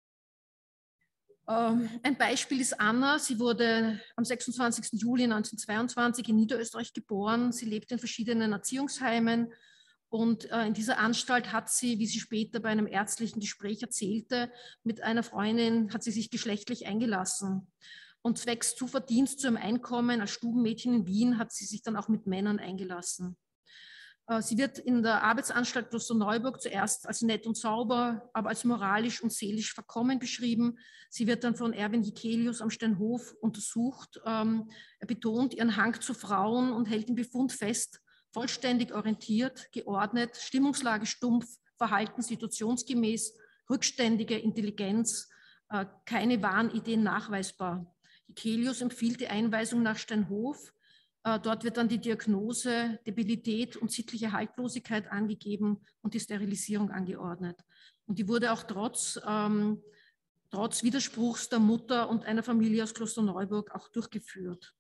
Ähm, ein Beispiel ist Anna. Sie wurde am sechsundzwanzigsten Juli neunzehnhundertzweiundzwanzig in Niederösterreich geboren. Sie lebt in verschiedenen Erziehungsheimen. Und äh, in dieser Anstalt hat sie, wie sie später bei einem ärztlichen Gespräch erzählte, mit einer Freundin, hat sie sich geschlechtlich eingelassen. Und zwecks Zuverdienst zu einem Einkommen als Stubenmädchen in Wien hat sie sich dann auch mit Männern eingelassen. Äh, sie wird in der Arbeitsanstalt Klosterneuburg zuerst als nett und sauber, aber als moralisch und seelisch verkommen beschrieben. Sie wird dann von Erwin Jekelius am Steinhof untersucht. Ähm, er betont ihren Hang zu Frauen und hält den Befund fest, vollständig orientiert, geordnet, Stimmungslage stumpf, Verhalten situationsgemäß, rückständige Intelligenz, äh, keine wahren Ideen nachweisbar. Jekelius empfiehlt die Einweisung nach Steinhof. Äh, dort wird dann die Diagnose Debilität und sittliche Haltlosigkeit angegeben und die Sterilisierung angeordnet. Und die wurde auch trotz, ähm, trotz Widerspruchs der Mutter und einer Familie aus Klosterneuburg auch durchgeführt.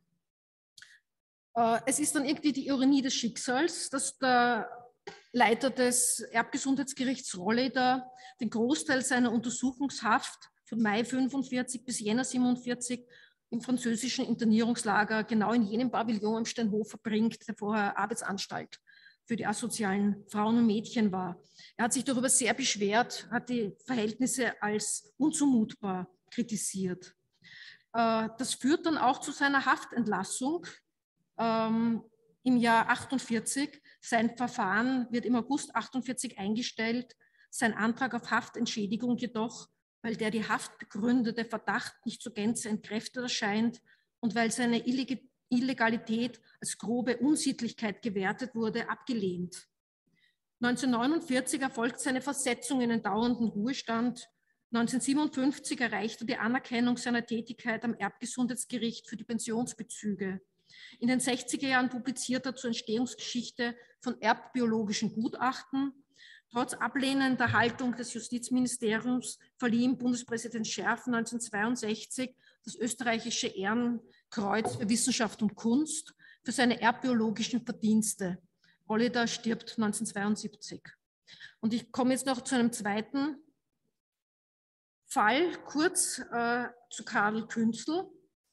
Es ist dann irgendwie die Ironie des Schicksals, dass der Leiter des Erbgesundheitsgerichts Rolleder den Großteil seiner Untersuchungshaft von Mai fünfundvierzig bis Jänner siebenundvierzig im französischen Internierungslager genau in jenem Pavillon am Steinhof verbringt, der vorher Arbeitsanstalt für die asozialen Frauen und Mädchen war. Er hat sich darüber sehr beschwert, hat die Verhältnisse als unzumutbar kritisiert. Das führt dann auch zu seiner Haftentlassung. Ähm, im Jahr achtundvierzig. Sein Verfahren wird im August achtundvierzig eingestellt. Sein Antrag auf Haftentschädigung jedoch, weil der die Haft begründete Verdacht nicht zur Gänze entkräftet erscheint und weil seine Illegalität als grobe Unsittlichkeit gewertet wurde, abgelehnt. neunzehnhundertneunundvierzig erfolgt seine Versetzung in den dauernden Ruhestand. neunzehnhundertsiebenundfünfzig erreicht er die Anerkennung seiner Tätigkeit am Erbgesundheitsgericht für die Pensionsbezüge. In den sechziger Jahren publiziert er zur Entstehungsgeschichte von erbbiologischen Gutachten. Trotz ablehnender Haltung des Justizministeriums verlieh ihm Bundespräsident Scherf neunzehnhundertzweiundsechzig das österreichische Ehrenkreuz für Wissenschaft und Kunst für seine erbbiologischen Verdienste. Rolleder stirbt neunzehnhundertzweiundsiebzig. Und ich komme jetzt noch zu einem zweiten Fall, kurz äh, zu Karl Künzl.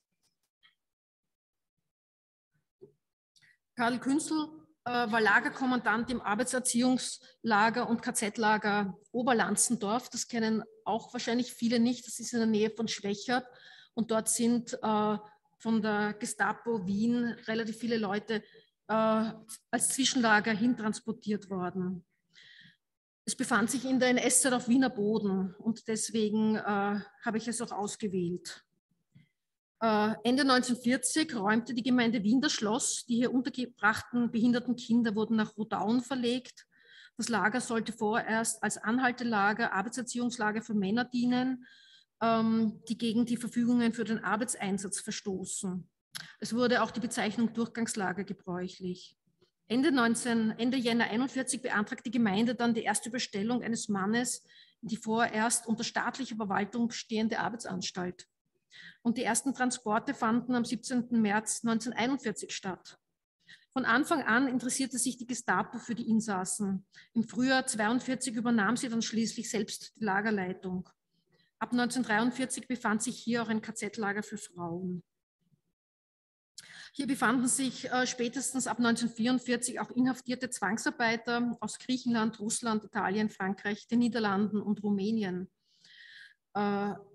Karl Künzl äh, war Lagerkommandant im Arbeitserziehungslager und K Z-Lager Oberlanzendorf. Das kennen auch wahrscheinlich viele nicht. Das ist in der Nähe von Schwächert. Und dort sind äh, von der Gestapo Wien relativ viele Leute äh, als Zwischenlager hintransportiert worden. Es befand sich in der N S-Zeit auf Wiener Boden und deswegen äh, habe ich es auch ausgewählt. Ende neunzehnhundertvierzig räumte die Gemeinde Wien das Schloss. Die hier untergebrachten behinderten Kinder wurden nach Rodaun verlegt. Das Lager sollte vorerst als Anhaltelager, Arbeitserziehungslager für Männer dienen, die gegen die Verfügungen für den Arbeitseinsatz verstoßen. Es wurde auch die Bezeichnung Durchgangslager gebräuchlich. Ende, neunzehn, Ende Jänner einundvierzig beantragt die Gemeinde dann die erste Überstellung eines Mannes in die vorerst unter staatlicher Verwaltung stehende Arbeitsanstalt. Und die ersten Transporte fanden am siebzehnten März neunzehnhunderteinundvierzig statt. Von Anfang an interessierte sich die Gestapo für die Insassen. Im Frühjahr neunzehnhundertzweiundvierzig übernahm sie dann schließlich selbst die Lagerleitung. Ab neunzehnhundertdreiundvierzig befand sich hier auch ein K Z-Lager für Frauen. Hier befanden sich äh, spätestens ab neunzehnhundertvierundvierzig auch inhaftierte Zwangsarbeiter aus Griechenland, Russland, Italien, Frankreich, den Niederlanden und Rumänien. Äh,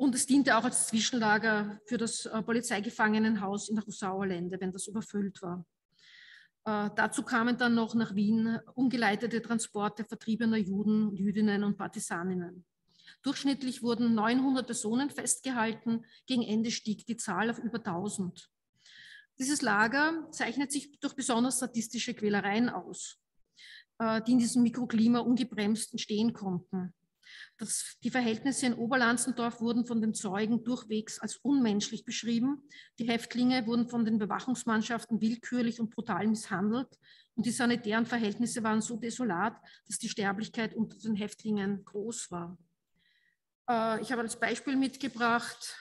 Und es diente auch als Zwischenlager für das äh, Polizeigefangenenhaus in der Rossauer Lände, wenn das überfüllt war. Äh, dazu kamen dann noch nach Wien umgeleitete Transporte vertriebener Juden, Jüdinnen und Partisaninnen. Durchschnittlich wurden neunhundert Personen festgehalten, gegen Ende stieg die Zahl auf über tausend. Dieses Lager zeichnet sich durch besonders sadistische Quälereien aus, äh, die in diesem Mikroklima ungebremst entstehen konnten. Das, die Verhältnisse in Oberlanzendorf wurden von den Zeugen durchwegs als unmenschlich beschrieben. Die Häftlinge wurden von den Bewachungsmannschaften willkürlich und brutal misshandelt. Und die sanitären Verhältnisse waren so desolat, dass die Sterblichkeit unter den Häftlingen groß war. Äh, ich habe als Beispiel mitgebracht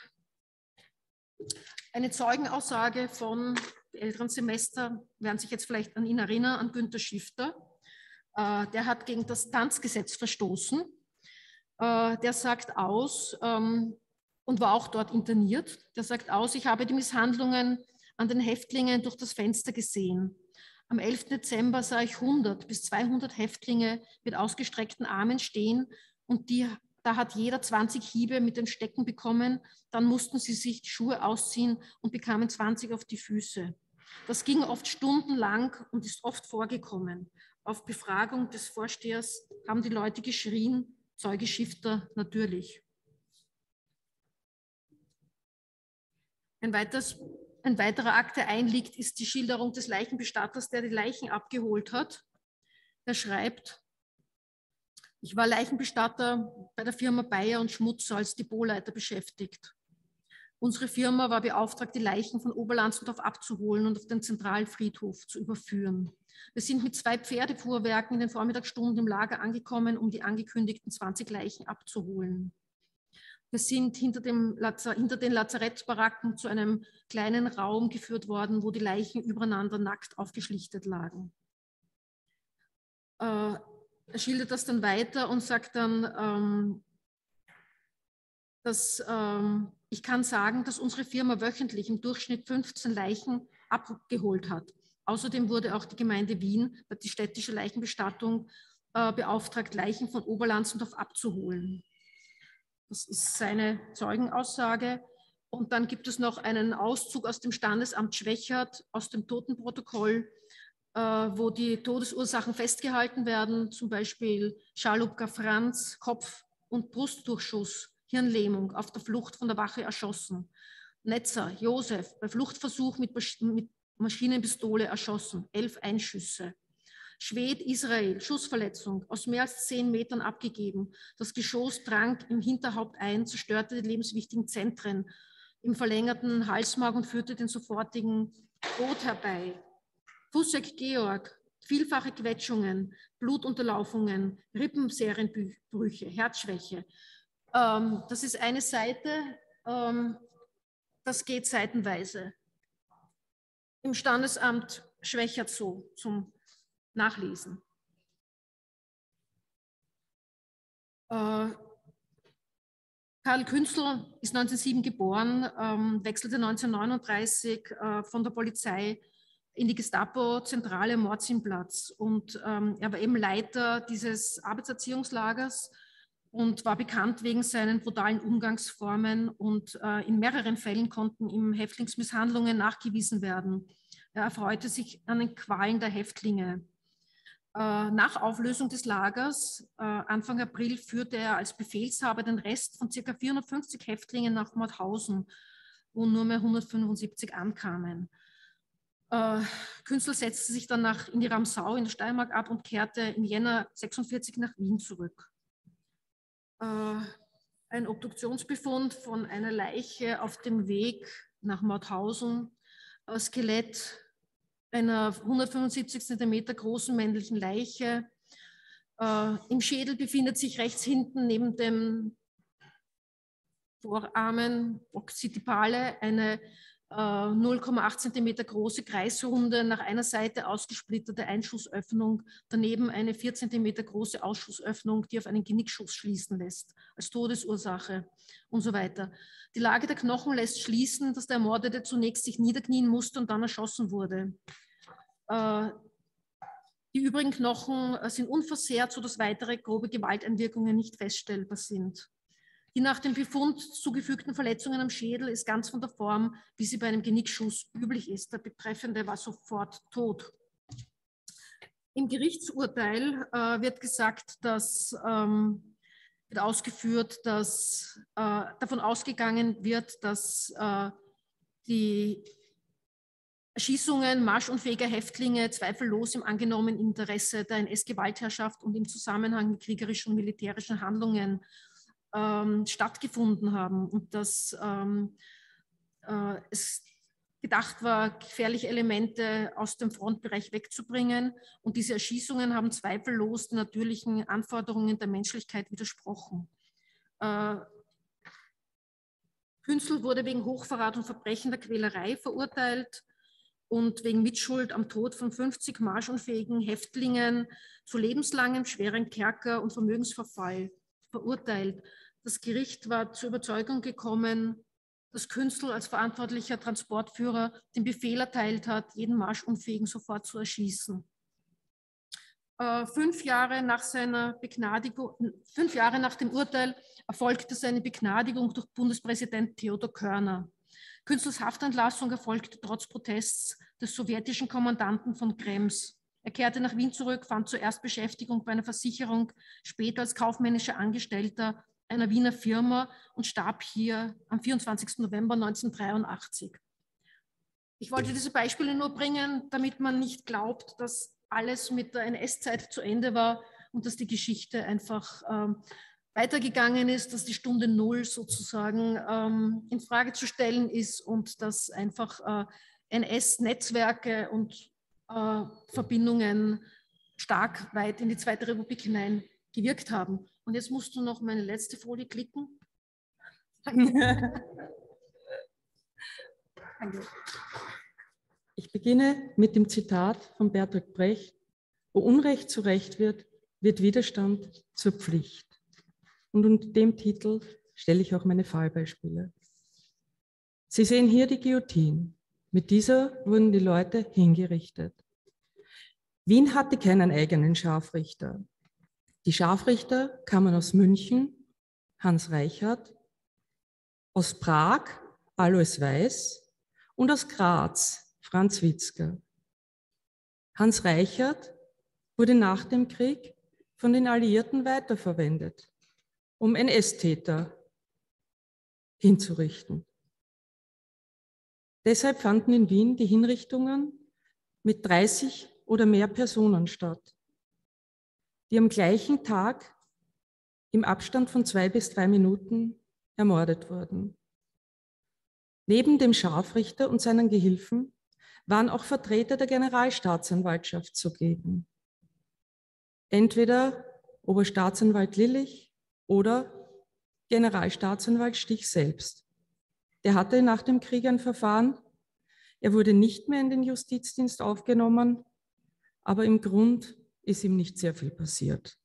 eine Zeugenaussage von älteren Semester, werden sich jetzt vielleicht an ihn erinnern, an Günter Schifter. Äh, der hat gegen das Tanzgesetz verstoßen. Uh, der sagt aus ähm, und war auch dort interniert. Der sagt aus, ich habe die Misshandlungen an den Häftlingen durch das Fenster gesehen. Am elften Dezember sah ich hundert bis zweihundert Häftlinge mit ausgestreckten Armen stehen und die, da hat jeder zwanzig Hiebe mit den Stecken bekommen. Dann mussten sie sich die Schuhe ausziehen und bekamen zwanzig auf die Füße. Das ging oft stundenlang und ist oft vorgekommen. Auf Befragung des Vorstehers haben die Leute geschrien, Zeuge Schifter natürlich. Ein, weiteres, ein weiterer Akt, der einliegt, ist die Schilderung des Leichenbestatters, der die Leichen abgeholt hat. Er schreibt, ich war Leichenbestatter bei der Firma Bayer und Schmutzer als Depotleiter beschäftigt. Unsere Firma war beauftragt, die Leichen von Oberlanzendorf abzuholen und auf den Zentralfriedhof zu überführen. Wir sind mit zwei Pferdefuhrwerken in den Vormittagsstunden im Lager angekommen, um die angekündigten zwanzig Leichen abzuholen. Wir sind hinter, dem Lazar- hinter den Lazarettbaracken zu einem kleinen Raum geführt worden, wo die Leichen übereinander nackt aufgeschlichtet lagen. Äh, er schildert das dann weiter und sagt dann, ähm, dass ähm, ich kann sagen, dass unsere Firma wöchentlich im Durchschnitt fünfzehn Leichen abgeholt hat. Außerdem wurde auch die Gemeinde Wien, die städtische Leichenbestattung, äh, beauftragt, Leichen von Oberlanzendorf abzuholen. Das ist seine Zeugenaussage. Und dann gibt es noch einen Auszug aus dem Standesamt Schwechat, aus dem Totenprotokoll, äh, wo die Todesursachen festgehalten werden, zum Beispiel Schalupka Franz, Kopf- und Brustdurchschuss, Hirnlähmung, auf der Flucht von der Wache erschossen. Netzer, Josef, bei Fluchtversuch mit, mit Maschinenpistole erschossen, elf Einschüsse. Schwed, Israel, Schussverletzung, aus mehr als zehn Metern abgegeben. Das Geschoss drang im Hinterhaupt ein, zerstörte die lebenswichtigen Zentren im verlängerten Halsmark und führte den sofortigen Tod herbei. Fussek, Georg, vielfache Quetschungen, Blutunterlaufungen, Rippenserienbrüche, Herzschwäche. Ähm, das ist eine Seite, ähm, das geht seitenweise. Im Standesamt Schwechat so zum Nachlesen. Äh, Karl Künzl ist neunzehnhundertsieben geboren, ähm, wechselte neunzehnhundertneununddreißig äh, von der Polizei in die Gestapo-Zentrale Morzienplatz und ähm, er war eben Leiter dieses Arbeitserziehungslagers und war bekannt wegen seinen brutalen Umgangsformen und äh, in mehreren Fällen konnten ihm Häftlingsmisshandlungen nachgewiesen werden. Er erfreute sich an den Qualen der Häftlinge. Äh, nach Auflösung des Lagers, äh, Anfang April, führte er als Befehlshaber den Rest von ca. vierhundertfünfzig Häftlingen nach Mauthausen, wo nur mehr hundertfünfundsiebzig ankamen. Äh, Künzl setzte sich dann nach, in die Ramsau in der Steiermark ab und kehrte im Jänner sechsundvierzig nach Wien zurück. Äh, ein Obduktionsbefund von einer Leiche auf dem Weg nach Mauthausen, äh, Skelett einer hundertfünfundsiebzig Zentimeter großen männlichen Leiche. Äh, Im Schädel befindet sich rechts hinten neben dem Vorarmen occipitale eine äh, null Komma acht Zentimeter große kreisrunde, nach einer Seite ausgesplitterte Einschussöffnung, daneben eine vier Zentimeter große Ausschussöffnung, die auf einen Genickschuss schließen lässt, als Todesursache und so weiter. Die Lage der Knochen lässt schließen, dass der Ermordete zunächst sich niederknien musste und dann erschossen wurde. Äh, die übrigen Knochen sind unversehrt, sodass weitere grobe Gewalteinwirkungen nicht feststellbar sind. Die nach dem Befund zugefügten Verletzungen am Schädel ist ganz von der Form, wie sie bei einem Genickschuss üblich ist. Der Betreffende war sofort tot. Im Gerichtsurteil äh, wird gesagt, dass ähm, wird ausgeführt, dass äh, davon ausgegangen wird, dass äh, die Erschießungen marschunfähiger Häftlinge zweifellos im angenommenen Interesse der N S-Gewaltherrschaft und im Zusammenhang mit kriegerischen und militärischen Handlungen ähm, stattgefunden haben und dass ähm, äh, es gedacht war, gefährliche Elemente aus dem Frontbereich wegzubringen. Und diese Erschießungen haben zweifellos den natürlichen Anforderungen der Menschlichkeit widersprochen. Äh, Künzel wurde wegen Hochverrat und Verbrechen der Quälerei verurteilt und wegen Mitschuld am Tod von fünfzig marschunfähigen Häftlingen zu lebenslangem schweren Kerker- und Vermögensverfall verurteilt. Das Gericht war zur Überzeugung gekommen, dass Künzel als verantwortlicher Transportführer den Befehl erteilt hat, jeden Marschunfähigen sofort zu erschießen. Äh, fünf Jahre nach seiner Begnadigung, fünf Jahre nach dem Urteil erfolgte seine Begnadigung durch Bundespräsident Theodor Körner. Künzels Haftentlassung erfolgte trotz Protests des sowjetischen Kommandanten von Krems. Er kehrte nach Wien zurück, fand zuerst Beschäftigung bei einer Versicherung, später als kaufmännischer Angestellter einer Wiener Firma und starb hier am vierundzwanzigsten November neunzehnhundertdreiundachtzig. Ich wollte diese Beispiele nur bringen, damit man nicht glaubt, dass alles mit der N S-Zeit zu Ende war und dass die Geschichte einfach ähm, weitergegangen ist, dass die Stunde Null sozusagen ähm, in Frage zu stellen ist und dass einfach äh, N S-Netzwerke und äh, Verbindungen stark weit in die Zweite Republik hinein gewirkt haben. Und jetzt musst du noch meine letzte Folie klicken. Danke. Danke. Ich beginne mit dem Zitat von Bertolt Brecht: Wo Unrecht zu Recht wird, wird Widerstand zur Pflicht. Und unter dem Titel stelle ich auch meine Fallbeispiele. Sie sehen hier die Guillotine. Mit dieser wurden die Leute hingerichtet. Wien hatte keinen eigenen Scharfrichter. Die Scharfrichter kamen aus München, Hans Reichert, aus Prag, Alois Weiß und aus Graz, Franz Witzger. Hans Reichert wurde nach dem Krieg von den Alliierten weiterverwendet, um N S-Täter hinzurichten. Deshalb fanden in Wien die Hinrichtungen mit dreißig oder mehr Personen statt, die am gleichen Tag im Abstand von zwei bis drei Minuten ermordet wurden. Neben dem Scharfrichter und seinen Gehilfen waren auch Vertreter der Generalstaatsanwaltschaft zugegen. Entweder Oberstaatsanwalt Lillich oder Generalstaatsanwalt Stich selbst. Der hatte nach dem Krieg ein Verfahren. Er wurde nicht mehr in den Justizdienst aufgenommen, aber im Grund ist ihm nicht sehr viel passiert.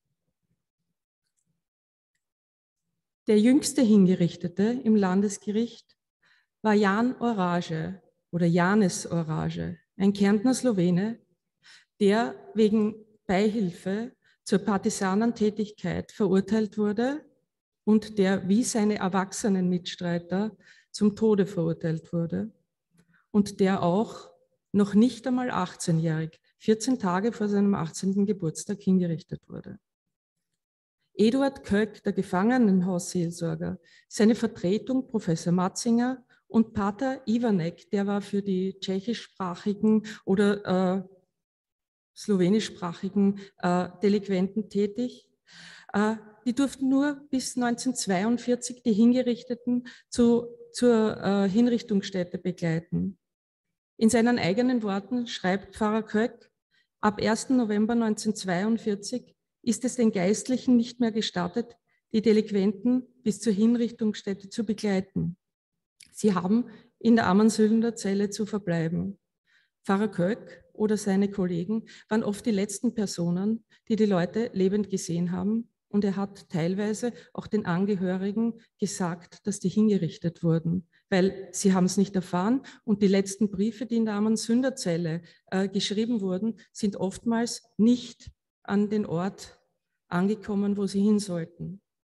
Der jüngste Hingerichtete im Landesgericht war Jan Orage oder Janis Orage, ein Kärntner Slowene, der wegen Beihilfe zur Partisanentätigkeit verurteilt wurde und der wie seine erwachsenen Mitstreiter zum Tode verurteilt wurde und der auch noch nicht einmal achtzehnjährig, vierzehn Tage vor seinem achtzehnten Geburtstag hingerichtet wurde. Eduard Köck, der Gefangenenhausseelsorger, seine Vertretung Professor Matzinger und Pater Ivanek, der war für die tschechischsprachigen oder äh, slowenischsprachigen äh, Delinquenten tätig. Äh, die durften nur bis neunzehnhundertzweiundvierzig die Hingerichteten zu, zur äh, Hinrichtungsstätte begleiten. In seinen eigenen Worten schreibt Pfarrer Köck: Ab ersten November neunzehnhundertzweiundvierzig ist es den Geistlichen nicht mehr gestattet, die Delinquenten bis zur Hinrichtungsstätte zu begleiten. Sie haben in der Ammernsülder Zelle zu verbleiben. Pfarrer Köck oder seine Kollegen waren oft die letzten Personen, die die Leute lebend gesehen haben, und er hat teilweise auch den Angehörigen gesagt, dass die hingerichtet wurden, weil sie haben es nicht erfahren, und die letzten Briefe, die in der Ammernsülder Zelle äh, geschrieben wurden, sind oftmals nicht an den Ort angekommen, wo sie hin sollten.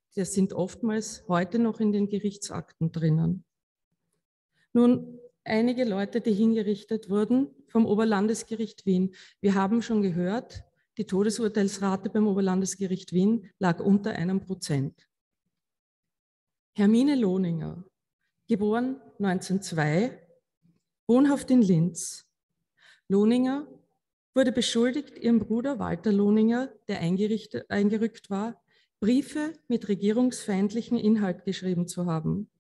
Die sind oftmals heute noch in den Gerichtsakten drinnen. Nun, einige Leute, die hingerichtet wurden vom Oberlandesgericht Wien. Wir haben schon gehört, die Todesurteilsrate beim Oberlandesgericht Wien lag unter einem Prozent. Hermine Lohninger, geboren neunzehnhundertzwei, wohnhaft in Linz. Lohninger wurde beschuldigt, ihrem Bruder Walter Lohninger, der eingerückt war, Briefe mit regierungsfeindlichem Inhalt geschrieben zu haben.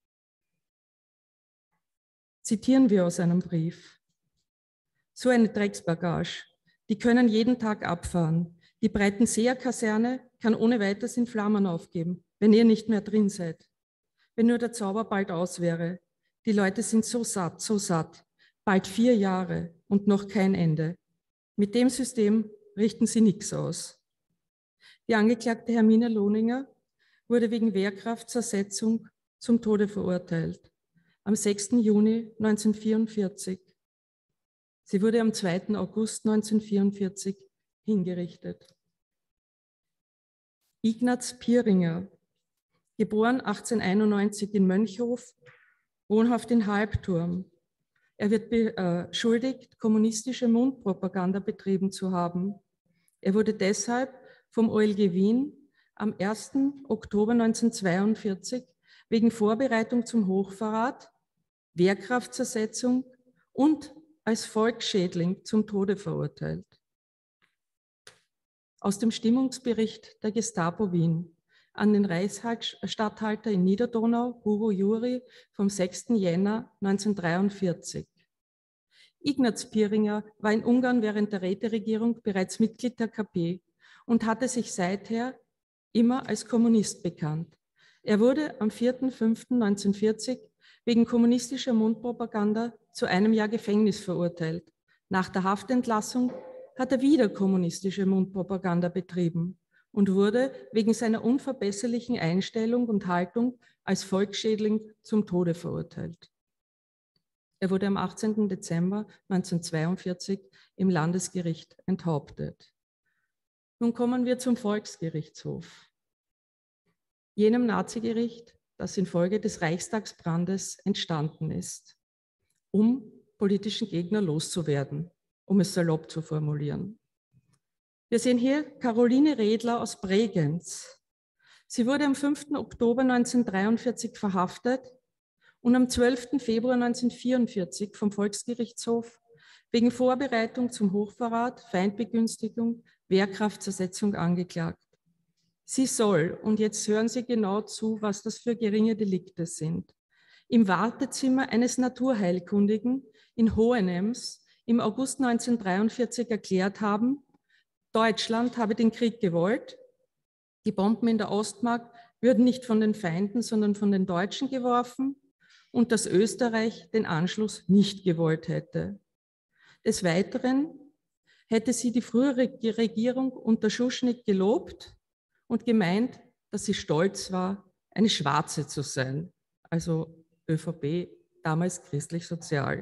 Zitieren wir aus einem Brief. So eine Drecksbagage, die können jeden Tag abfahren. Die Breitenseer-Kaserne kann ohne weiteres in Flammen aufgeben, wenn ihr nicht mehr drin seid. Wenn nur der Zauber bald aus wäre. Die Leute sind so satt, so satt. Bald vier Jahre und noch kein Ende. Mit dem System richten sie nichts aus. Die Angeklagte Hermine Lohninger wurde wegen Wehrkraftzersetzung zum Tode verurteilt. Am sechsten Juni neunzehnhundertvierundvierzig. Sie wurde am zweiten August neunzehnhundertvierundvierzig hingerichtet. Ignaz Pieringer, geboren achtzehnhunderteinundneunzig in Mönchhof, wohnhaft in Halbturm. Er wird beschuldigt, kommunistische Mundpropaganda betrieben zu haben. Er wurde deshalb vom O L G Wien am ersten Oktober neunzehnhundertzweiundvierzig wegen Vorbereitung zum Hochverrat, Wehrkraftzersetzung und als Volksschädling zum Tode verurteilt. Aus dem Stimmungsbericht der Gestapo Wien an den Reichsstatthalter in Niederdonau, Hugo Juri, vom sechsten Jänner neunzehnhundertdreiundvierzig. Ignaz Pieringer war in Ungarn während der Räteregierung bereits Mitglied der K P und hatte sich seither immer als Kommunist bekannt. Er wurde am vierten fünften neunzehnhundertvierzig wegen kommunistischer Mundpropaganda zu einem Jahr Gefängnis verurteilt. Nach der Haftentlassung hat er wieder kommunistische Mundpropaganda betrieben und wurde wegen seiner unverbesserlichen Einstellung und Haltung als Volksschädling zum Tode verurteilt. Er wurde am achtzehnten Dezember neunzehnhundertzweiundvierzig im Landesgericht enthauptet. Nun kommen wir zum Volksgerichtshof, jenem Nazigericht, das infolge des Reichstagsbrandes entstanden ist, um politischen Gegner loszuwerden, um es salopp zu formulieren. Wir sehen hier Caroline Redler aus Bregenz. Sie wurde am fünften Oktober neunzehnhundertdreiundvierzig verhaftet und am zwölften Februar neunzehnhundertvierundvierzig vom Volksgerichtshof wegen Vorbereitung zum Hochverrat, Feindbegünstigung, Wehrkraftzersetzung angeklagt. Sie soll, und jetzt hören Sie genau zu, was das für geringe Delikte sind, im Wartezimmer eines Naturheilkundigen in Hohenems im August neunzehnhundertdreiundvierzig erklärt haben, Deutschland habe den Krieg gewollt, die Bomben in der Ostmark würden nicht von den Feinden, sondern von den Deutschen geworfen und dass Österreich den Anschluss nicht gewollt hätte. Des Weiteren hätte sie die frühere Regierung unter Schuschnigg gelobt und gemeint, dass sie stolz war, eine Schwarze zu sein, also ÖVP, damals christlich-sozial.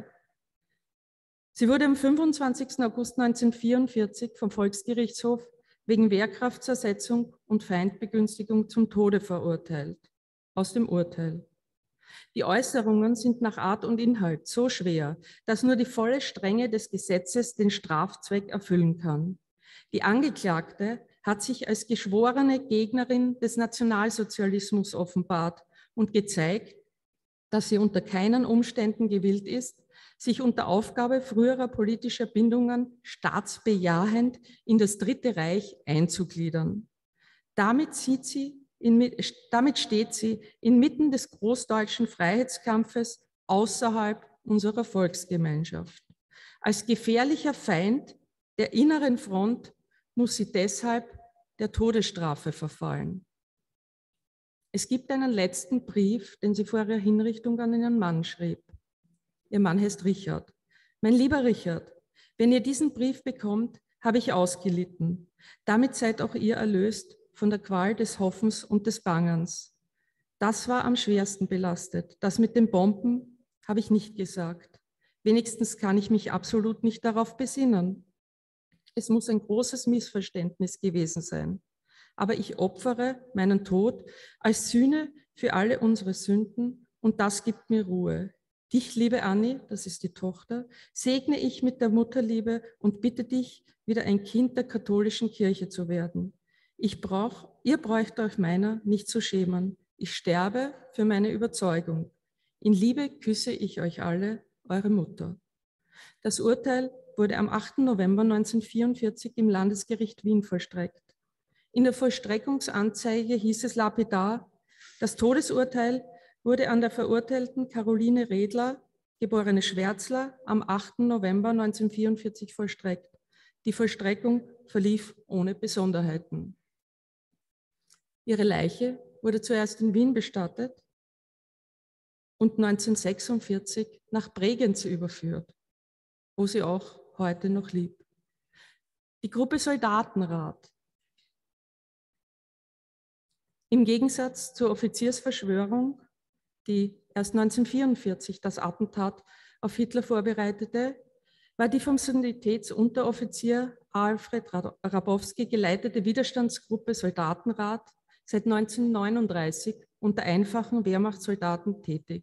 Sie wurde am fünfundzwanzigsten August neunzehnhundertvierundvierzig vom Volksgerichtshof wegen Wehrkraftzersetzung und Feindbegünstigung zum Tode verurteilt. Aus dem Urteil. Die Äußerungen sind nach Art und Inhalt so schwer, dass nur die volle Strenge des Gesetzes den Strafzweck erfüllen kann. Die Angeklagte hat sich als geschworene Gegnerin des Nationalsozialismus offenbart und gezeigt, dass sie unter keinen Umständen gewillt ist, sich unter Aufgabe früherer politischer Bindungen staatsbejahend in das Dritte Reich einzugliedern. Damit, sieht sie in, damit steht sie inmitten des großdeutschen Freiheitskampfes außerhalb unserer Volksgemeinschaft. Als gefährlicher Feind der inneren Front muss sie deshalb der Todesstrafe verfallen. Es gibt einen letzten Brief, den sie vor ihrer Hinrichtung an ihren Mann schrieb. Ihr Mann heißt Richard. Mein lieber Richard, wenn ihr diesen Brief bekommt, habe ich ausgelitten. Damit seid auch ihr erlöst von der Qual des Hoffens und des Bangens. Das war am schwersten belastet. Das mit den Bomben habe ich nicht gesagt. Wenigstens kann ich mich absolut nicht darauf besinnen. Es muss ein großes Missverständnis gewesen sein. aber ich opfere meinen Tod als Sühne für alle unsere Sünden und das gibt mir Ruhe. Dich, liebe Anni, das ist die Tochter, segne ich mit der Mutterliebe und bitte dich, wieder ein Kind der katholischen Kirche zu werden. Ich brauch, ihr braucht euch meiner nicht zu schämen. Ich sterbe für meine Überzeugung. In Liebe küsse ich euch alle, eure Mutter. Das Urteil wurde am achten November neunzehnhundertvierundvierzig im Landesgericht Wien vollstreckt. In der Vollstreckungsanzeige hieß es lapidar, das Todesurteil wurde an der verurteilten Caroline Redler, geborene Schwärzler, am achten November neunzehnhundertvierundvierzig vollstreckt. Die Vollstreckung verlief ohne Besonderheiten. Ihre Leiche wurde zuerst in Wien bestattet und neunzehnhundertsechsundvierzig nach Bregenz überführt, wo sie auch heute noch lebt. Die Gruppe Soldatenrat. Im Gegensatz zur Offiziersverschwörung, die erst neunzehnhundertvierundvierzig das Attentat auf Hitler vorbereitete, war die vom Sanitätsunteroffizier Alfred Rabowski geleitete Widerstandsgruppe Soldatenrat seit neunzehnhundertneununddreißig unter einfachen Wehrmachtssoldaten tätig.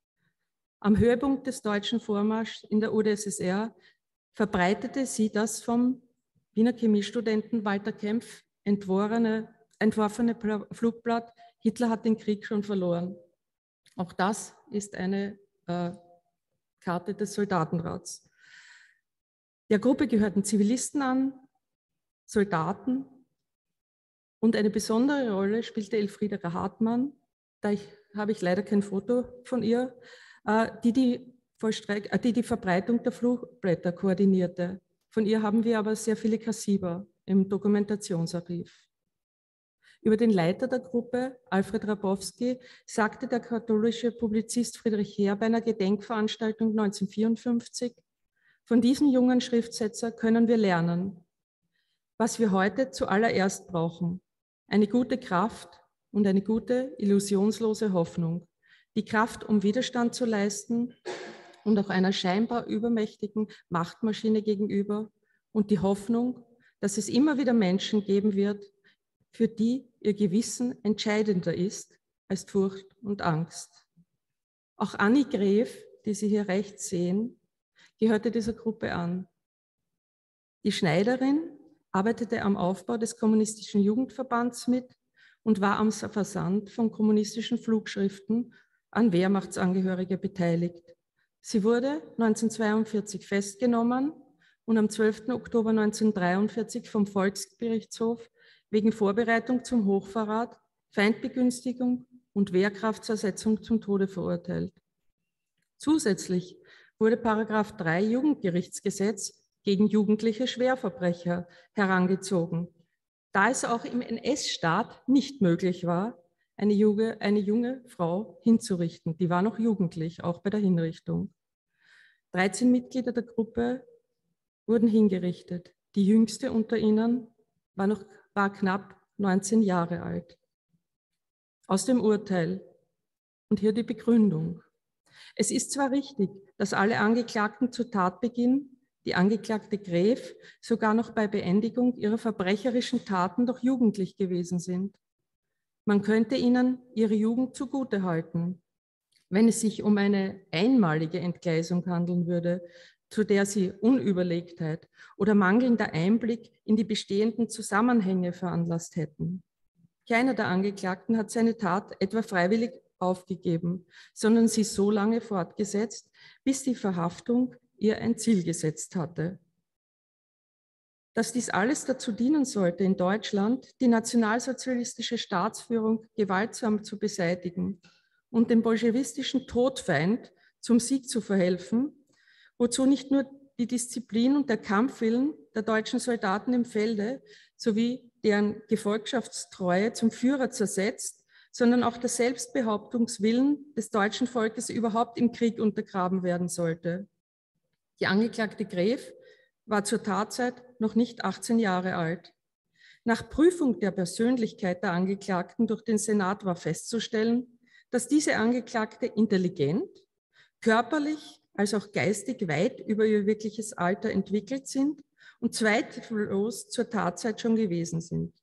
Am Höhepunkt des deutschen Vormarschs in der U d S S R verbreitete sie das vom Wiener Chemiestudenten Walter Kempf entworfene, entworfene Flugblatt „Hitler hat den Krieg schon verloren". Auch das ist eine äh, Karte des Soldatenrats. Der Gruppe gehörten Zivilisten an, Soldaten und eine besondere Rolle spielte Elfriede Hartmann, da ich, habe ich leider kein Foto von ihr, äh, die, die, Vollstreck, äh, die die Verbreitung der Flugblätter koordinierte. Von ihr haben wir aber sehr viele Kassiber im Dokumentationsarchiv. Über den Leiter der Gruppe, Alfred Rabowski, sagte der katholische Publizist Friedrich Heer bei einer Gedenkveranstaltung neunzehnhundertvierundfünfzig, von diesem jungen Schriftsetzer können wir lernen, was wir heute zuallererst brauchen. Eine gute Kraft und eine gute, illusionslose Hoffnung. Die Kraft, um Widerstand zu leisten und auch einer scheinbar übermächtigen Machtmaschine gegenüber und die Hoffnung, dass es immer wieder Menschen geben wird, für die ihr Gewissen entscheidender ist als Furcht und Angst. Auch Anni Gref, die Sie hier rechts sehen, gehörte dieser Gruppe an. Die Schneiderin arbeitete am Aufbau des Kommunistischen Jugendverbands mit und war am Versand von kommunistischen Flugschriften an Wehrmachtsangehörige beteiligt. Sie wurde neunzehnhundertzweiundvierzig festgenommen und am zwölften Oktober neunzehnhundertdreiundvierzig vom Volksgerichtshof wegen Vorbereitung zum Hochverrat, Feindbegünstigung und Wehrkraftzersetzung zum Tode verurteilt. Zusätzlich wurde Paragraph drei Jugendgerichtsgesetz gegen jugendliche Schwerverbrecher herangezogen, da es auch im N S-Staat nicht möglich war, eine junge, eine junge Frau hinzurichten. Die war noch jugendlich, auch bei der Hinrichtung. dreizehn Mitglieder der Gruppe wurden hingerichtet. Die jüngste unter ihnen war, noch, war knapp neunzehn Jahre alt. Aus dem Urteil und hier die Begründung. Es ist zwar richtig, dass alle Angeklagten zu Tatbeginn, die Angeklagte Gref, sogar noch bei Beendigung ihrer verbrecherischen Taten doch jugendlich gewesen sind. Man könnte ihnen ihre Jugend zugutehalten, wenn es sich um eine einmalige Entgleisung handeln würde, zu der sie Unüberlegtheit oder mangelnder Einblick in die bestehenden Zusammenhänge veranlasst hätten. Keiner der Angeklagten hat seine Tat etwa freiwillig aufgegeben, sondern sie so lange fortgesetzt, bis die Verhaftung ihr ein Ziel gesetzt hatte. Dass dies alles dazu dienen sollte, in Deutschland die nationalsozialistische Staatsführung gewaltsam zu beseitigen und dem bolschewistischen Todfeind zum Sieg zu verhelfen, wozu nicht nur die Disziplin und der Kampfwillen der deutschen Soldaten im Felde sowie deren Gefolgschaftstreue zum Führer zersetzt, sondern auch der Selbstbehauptungswillen des deutschen Volkes überhaupt im Krieg untergraben werden sollte. Die Angeklagte Gref war zur Tatzeit noch nicht achtzehn Jahre alt. Nach Prüfung der Persönlichkeit der Angeklagten durch den Senat war festzustellen, dass diese Angeklagte intelligent, körperlich als auch geistig weit über ihr wirkliches Alter entwickelt sind und zweifellos zur Tatzeit schon gewesen sind.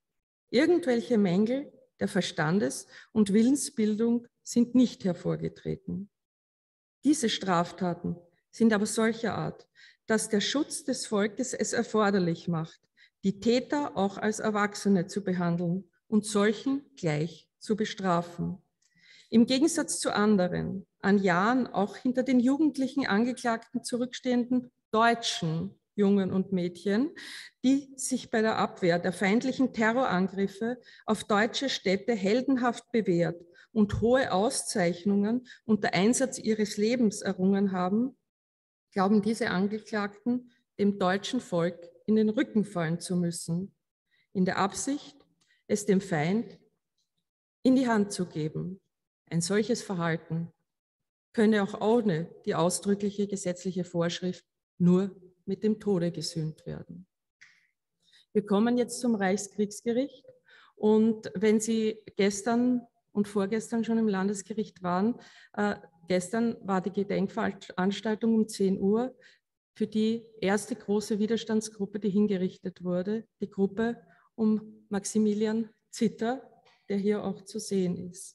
Irgendwelche Mängel der Verstandes- und Willensbildung sind nicht hervorgetreten. Diese Straftaten sind aber solcher Art, dass der Schutz des Volkes es erforderlich macht, die Täter auch als Erwachsene zu behandeln und solchen gleich zu bestrafen. Im Gegensatz zu anderen, an Jahren auch hinter den jugendlichen Angeklagten zurückstehenden deutschen Jungen und Mädchen, die sich bei der Abwehr der feindlichen Terrorangriffe auf deutsche Städte heldenhaft bewährt und hohe Auszeichnungen unter Einsatz ihres Lebens errungen haben, glauben diese Angeklagten, dem deutschen Volk in den Rücken fallen zu müssen, in der Absicht, es dem Feind in die Hand zu geben. Ein solches Verhalten könne auch ohne die ausdrückliche gesetzliche Vorschrift nur mit dem Tode gesühnt werden. Wir kommen jetzt zum Reichskriegsgericht und wenn Sie gestern und vorgestern schon im Landesgericht waren, äh, gestern war die Gedenkveranstaltung um zehn Uhr für die erste große Widerstandsgruppe, die hingerichtet wurde, die Gruppe um Maximilian Zitter, der hier auch zu sehen ist.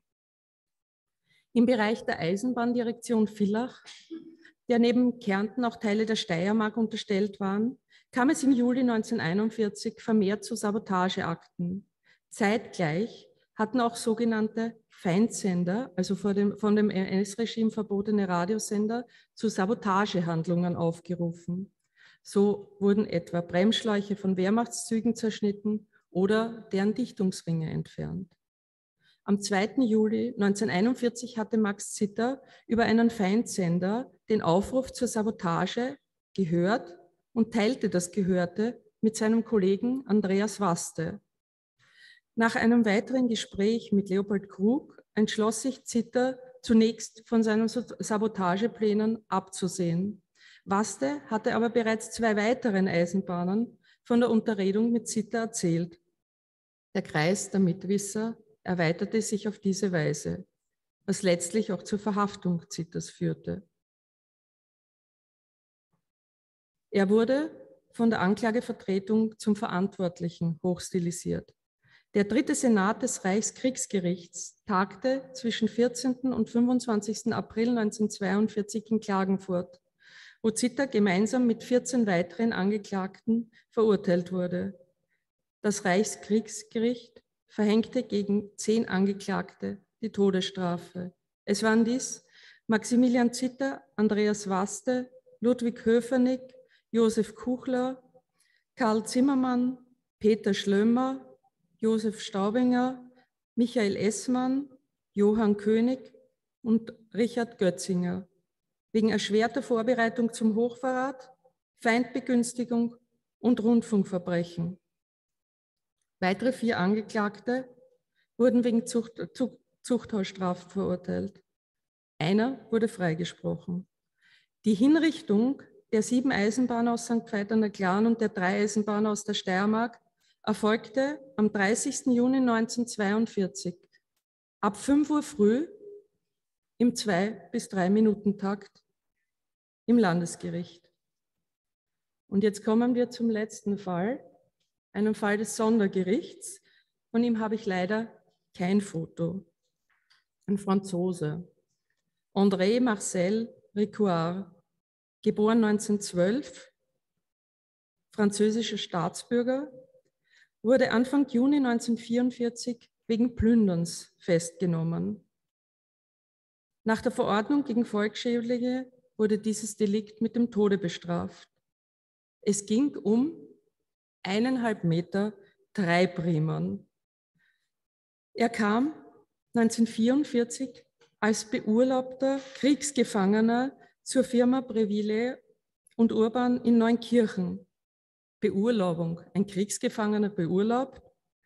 Im Bereich der Eisenbahndirektion Villach, der neben Kärnten auch Teile der Steiermark unterstellt waren, kam es im Juli neunzehnhunderteinundvierzig vermehrt zu Sabotageakten. Zeitgleich hatten auch sogenannte Feindsender, also von dem, von dem N S-Regime verbotene Radiosender, zu Sabotagehandlungen aufgerufen. So wurden etwa Bremsschläuche von Wehrmachtszügen zerschnitten oder deren Dichtungsringe entfernt. Am zweiten Juli neunzehnhunderteinundvierzig hatte Max Zitter über einen Feindsender den Aufruf zur Sabotage gehört und teilte das Gehörte mit seinem Kollegen Andreas Waste. Nach einem weiteren Gespräch mit Leopold Krug entschloss sich Zitter, zunächst von seinen Sabotageplänen abzusehen. Waste hatte aber bereits zwei weiteren Eisenbahnern von der Unterredung mit Zitter erzählt. Der Kreis der Mitwisser erweiterte sich auf diese Weise, was letztlich auch zur Verhaftung Zitters führte. Er wurde von der Anklagevertretung zum Verantwortlichen hochstilisiert. Der dritte Senat des Reichskriegsgerichts tagte zwischen vierzehnten und fünfundzwanzigsten April neunzehnhundertzweiundvierzig in Klagenfurt, wo Zitter gemeinsam mit vierzehn weiteren Angeklagten verurteilt wurde. Das Reichskriegsgericht verhängte gegen zehn Angeklagte die Todesstrafe. Es waren dies Maximilian Zitter, Andreas Waste, Ludwig Höfernick, Josef Kuchler, Karl Zimmermann, Peter Schlömer, Josef Staubinger, Michael Essmann, Johann König und Richard Götzinger wegen erschwerter Vorbereitung zum Hochverrat, Feindbegünstigung und Rundfunkverbrechen. Weitere vier Angeklagte wurden wegen Zucht, Zucht, Zuchthausstrafen verurteilt. Einer wurde freigesprochen. Die Hinrichtung der sieben Eisenbahner aus Sankt Veit an der Glan und der drei Eisenbahner aus der Steiermark erfolgte am dreißigsten Juni neunzehnhundertzweiundvierzig ab fünf Uhr früh im zwei bis drei Minuten Takt im Landesgericht. Und jetzt kommen wir zum letzten Fall, einem Fall des Sondergerichts. Von ihm habe ich leider kein Foto. Ein Franzose, André Marcel Ricoeur, geboren neunzehnhundertzwölf, französischer Staatsbürger, wurde Anfang Juni neunzehnhundertvierundvierzig wegen Plünderns festgenommen. Nach der Verordnung gegen Volksschädlinge wurde dieses Delikt mit dem Tode bestraft. Es ging um eineinhalb Meter Treibriemen. Er kam neunzehnhundertvierundvierzig als beurlaubter Kriegsgefangener zur Firma Breville und Urban in Neunkirchen. Beurlaubung, ein Kriegsgefangener beurlaubt.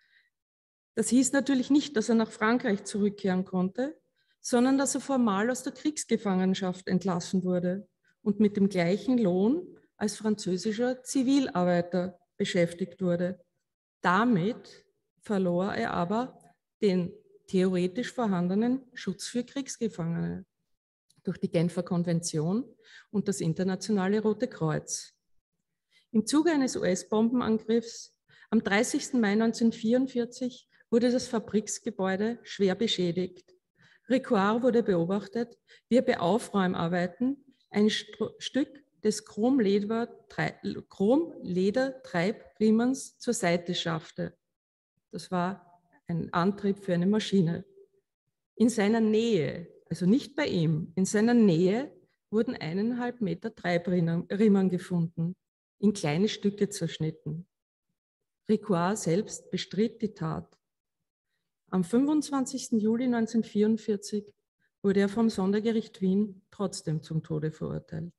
Das hieß natürlich nicht, dass er nach Frankreich zurückkehren konnte, sondern dass er formal aus der Kriegsgefangenschaft entlassen wurde und mit dem gleichen Lohn als französischer Zivilarbeiter beschäftigt wurde. Damit verlor er aber den theoretisch vorhandenen Schutz für Kriegsgefangene durch die Genfer Konvention und das Internationale Rote Kreuz. Im Zuge eines U S-Bombenangriffs Am dreißigsten Mai neunzehnhundertvierundvierzig wurde das Fabriksgebäude schwer beschädigt. Réquart wurde beobachtet, wie er bei Aufräumarbeiten ein Stro Stück des Chromleder-Treibriemens zur Seite schaffte. Das war ein Antrieb für eine Maschine. In seiner Nähe, also nicht bei ihm, in seiner Nähe wurden eineinhalb Meter Treibriemen gefunden, in kleine Stücke zerschnitten. Réquart selbst bestritt die Tat. Am fünfundzwanzigsten Juli neunzehnhundertvierundvierzig wurde er vom Sondergericht Wien trotzdem zum Tode verurteilt.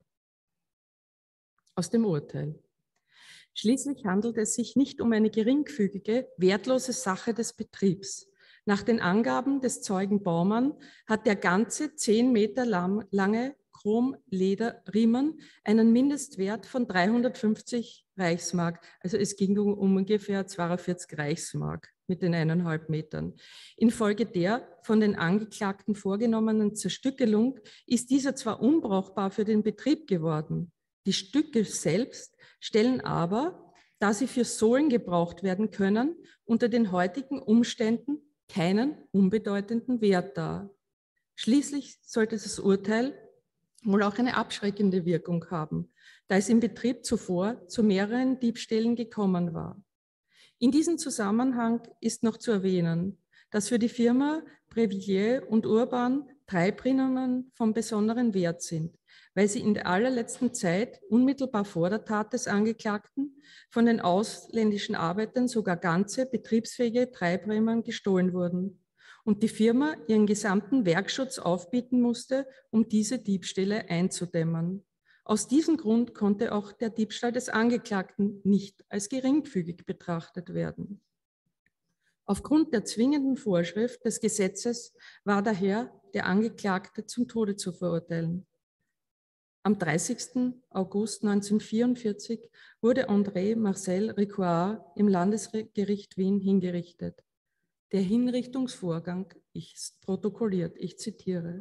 Aus dem Urteil. Schließlich handelt es sich nicht um eine geringfügige, wertlose Sache des Betriebs. Nach den Angaben des Zeugen Baumann hat der ganze zehn Meter lange Chromlederriemen einen Mindestwert von dreihundertfünfzig Reichsmark. Also es ging um, um ungefähr zweiundvierzig Reichsmark mit den eineinhalb Metern. Infolge der von den Angeklagten vorgenommenen Zerstückelung ist dieser zwar unbrauchbar für den Betrieb geworden. Die Stücke selbst stellen aber, da sie für Sohlen gebraucht werden können, unter den heutigen Umständen keinen unbedeutenden Wert dar. Schließlich sollte das Urteil wohl auch eine abschreckende Wirkung haben, da es im Betrieb zuvor zu mehreren Diebstählen gekommen war. In diesem Zusammenhang ist noch zu erwähnen, dass für die Firma Brevilliers und Urban Treibrinnen von besonderem Wert sind, weil sie in der allerletzten Zeit, unmittelbar vor der Tat des Angeklagten, von den ausländischen Arbeitern sogar ganze betriebsfähige Treibriemen gestohlen wurden und die Firma ihren gesamten Werkschutz aufbieten musste, um diese Diebstähle einzudämmen. Aus diesem Grund konnte auch der Diebstahl des Angeklagten nicht als geringfügig betrachtet werden. Aufgrund der zwingenden Vorschrift des Gesetzes war daher der Angeklagte zum Tode zu verurteilen. Am dreißigsten August neunzehnhundertvierundvierzig wurde André Marcel Réquart im Landesgericht Wien hingerichtet. Der Hinrichtungsvorgang ist protokolliert, ich zitiere.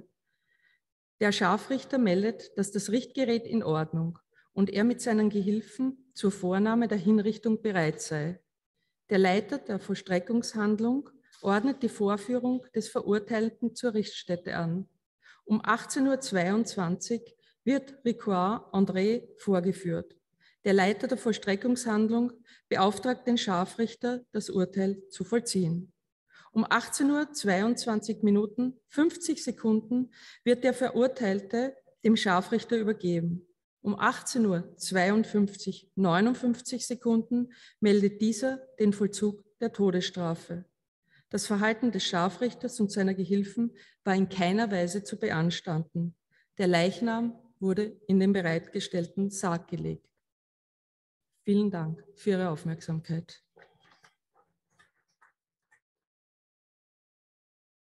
Der Scharfrichter meldet, dass das Richtgerät in Ordnung und er mit seinen Gehilfen zur Vornahme der Hinrichtung bereit sei. Der Leiter der Vollstreckungshandlung ordnet die Vorführung des Verurteilten zur Richtstätte an. Um achtzehn Uhr zweiundzwanzig wird Réquart André vorgeführt. Der Leiter der Vollstreckungshandlung beauftragt den Scharfrichter, das Urteil zu vollziehen. Um achtzehn Uhr zweiundzwanzig Minuten fünfzig Sekunden wird der Verurteilte dem Scharfrichter übergeben. Um achtzehn Uhr zweiundfünfzig neunundfünfzig Sekunden meldet dieser den Vollzug der Todesstrafe. Das Verhalten des Scharfrichters und seiner Gehilfen war in keiner Weise zu beanstanden. Der Leichnam wurde in den bereitgestellten Sarg gelegt. Vielen Dank für Ihre Aufmerksamkeit.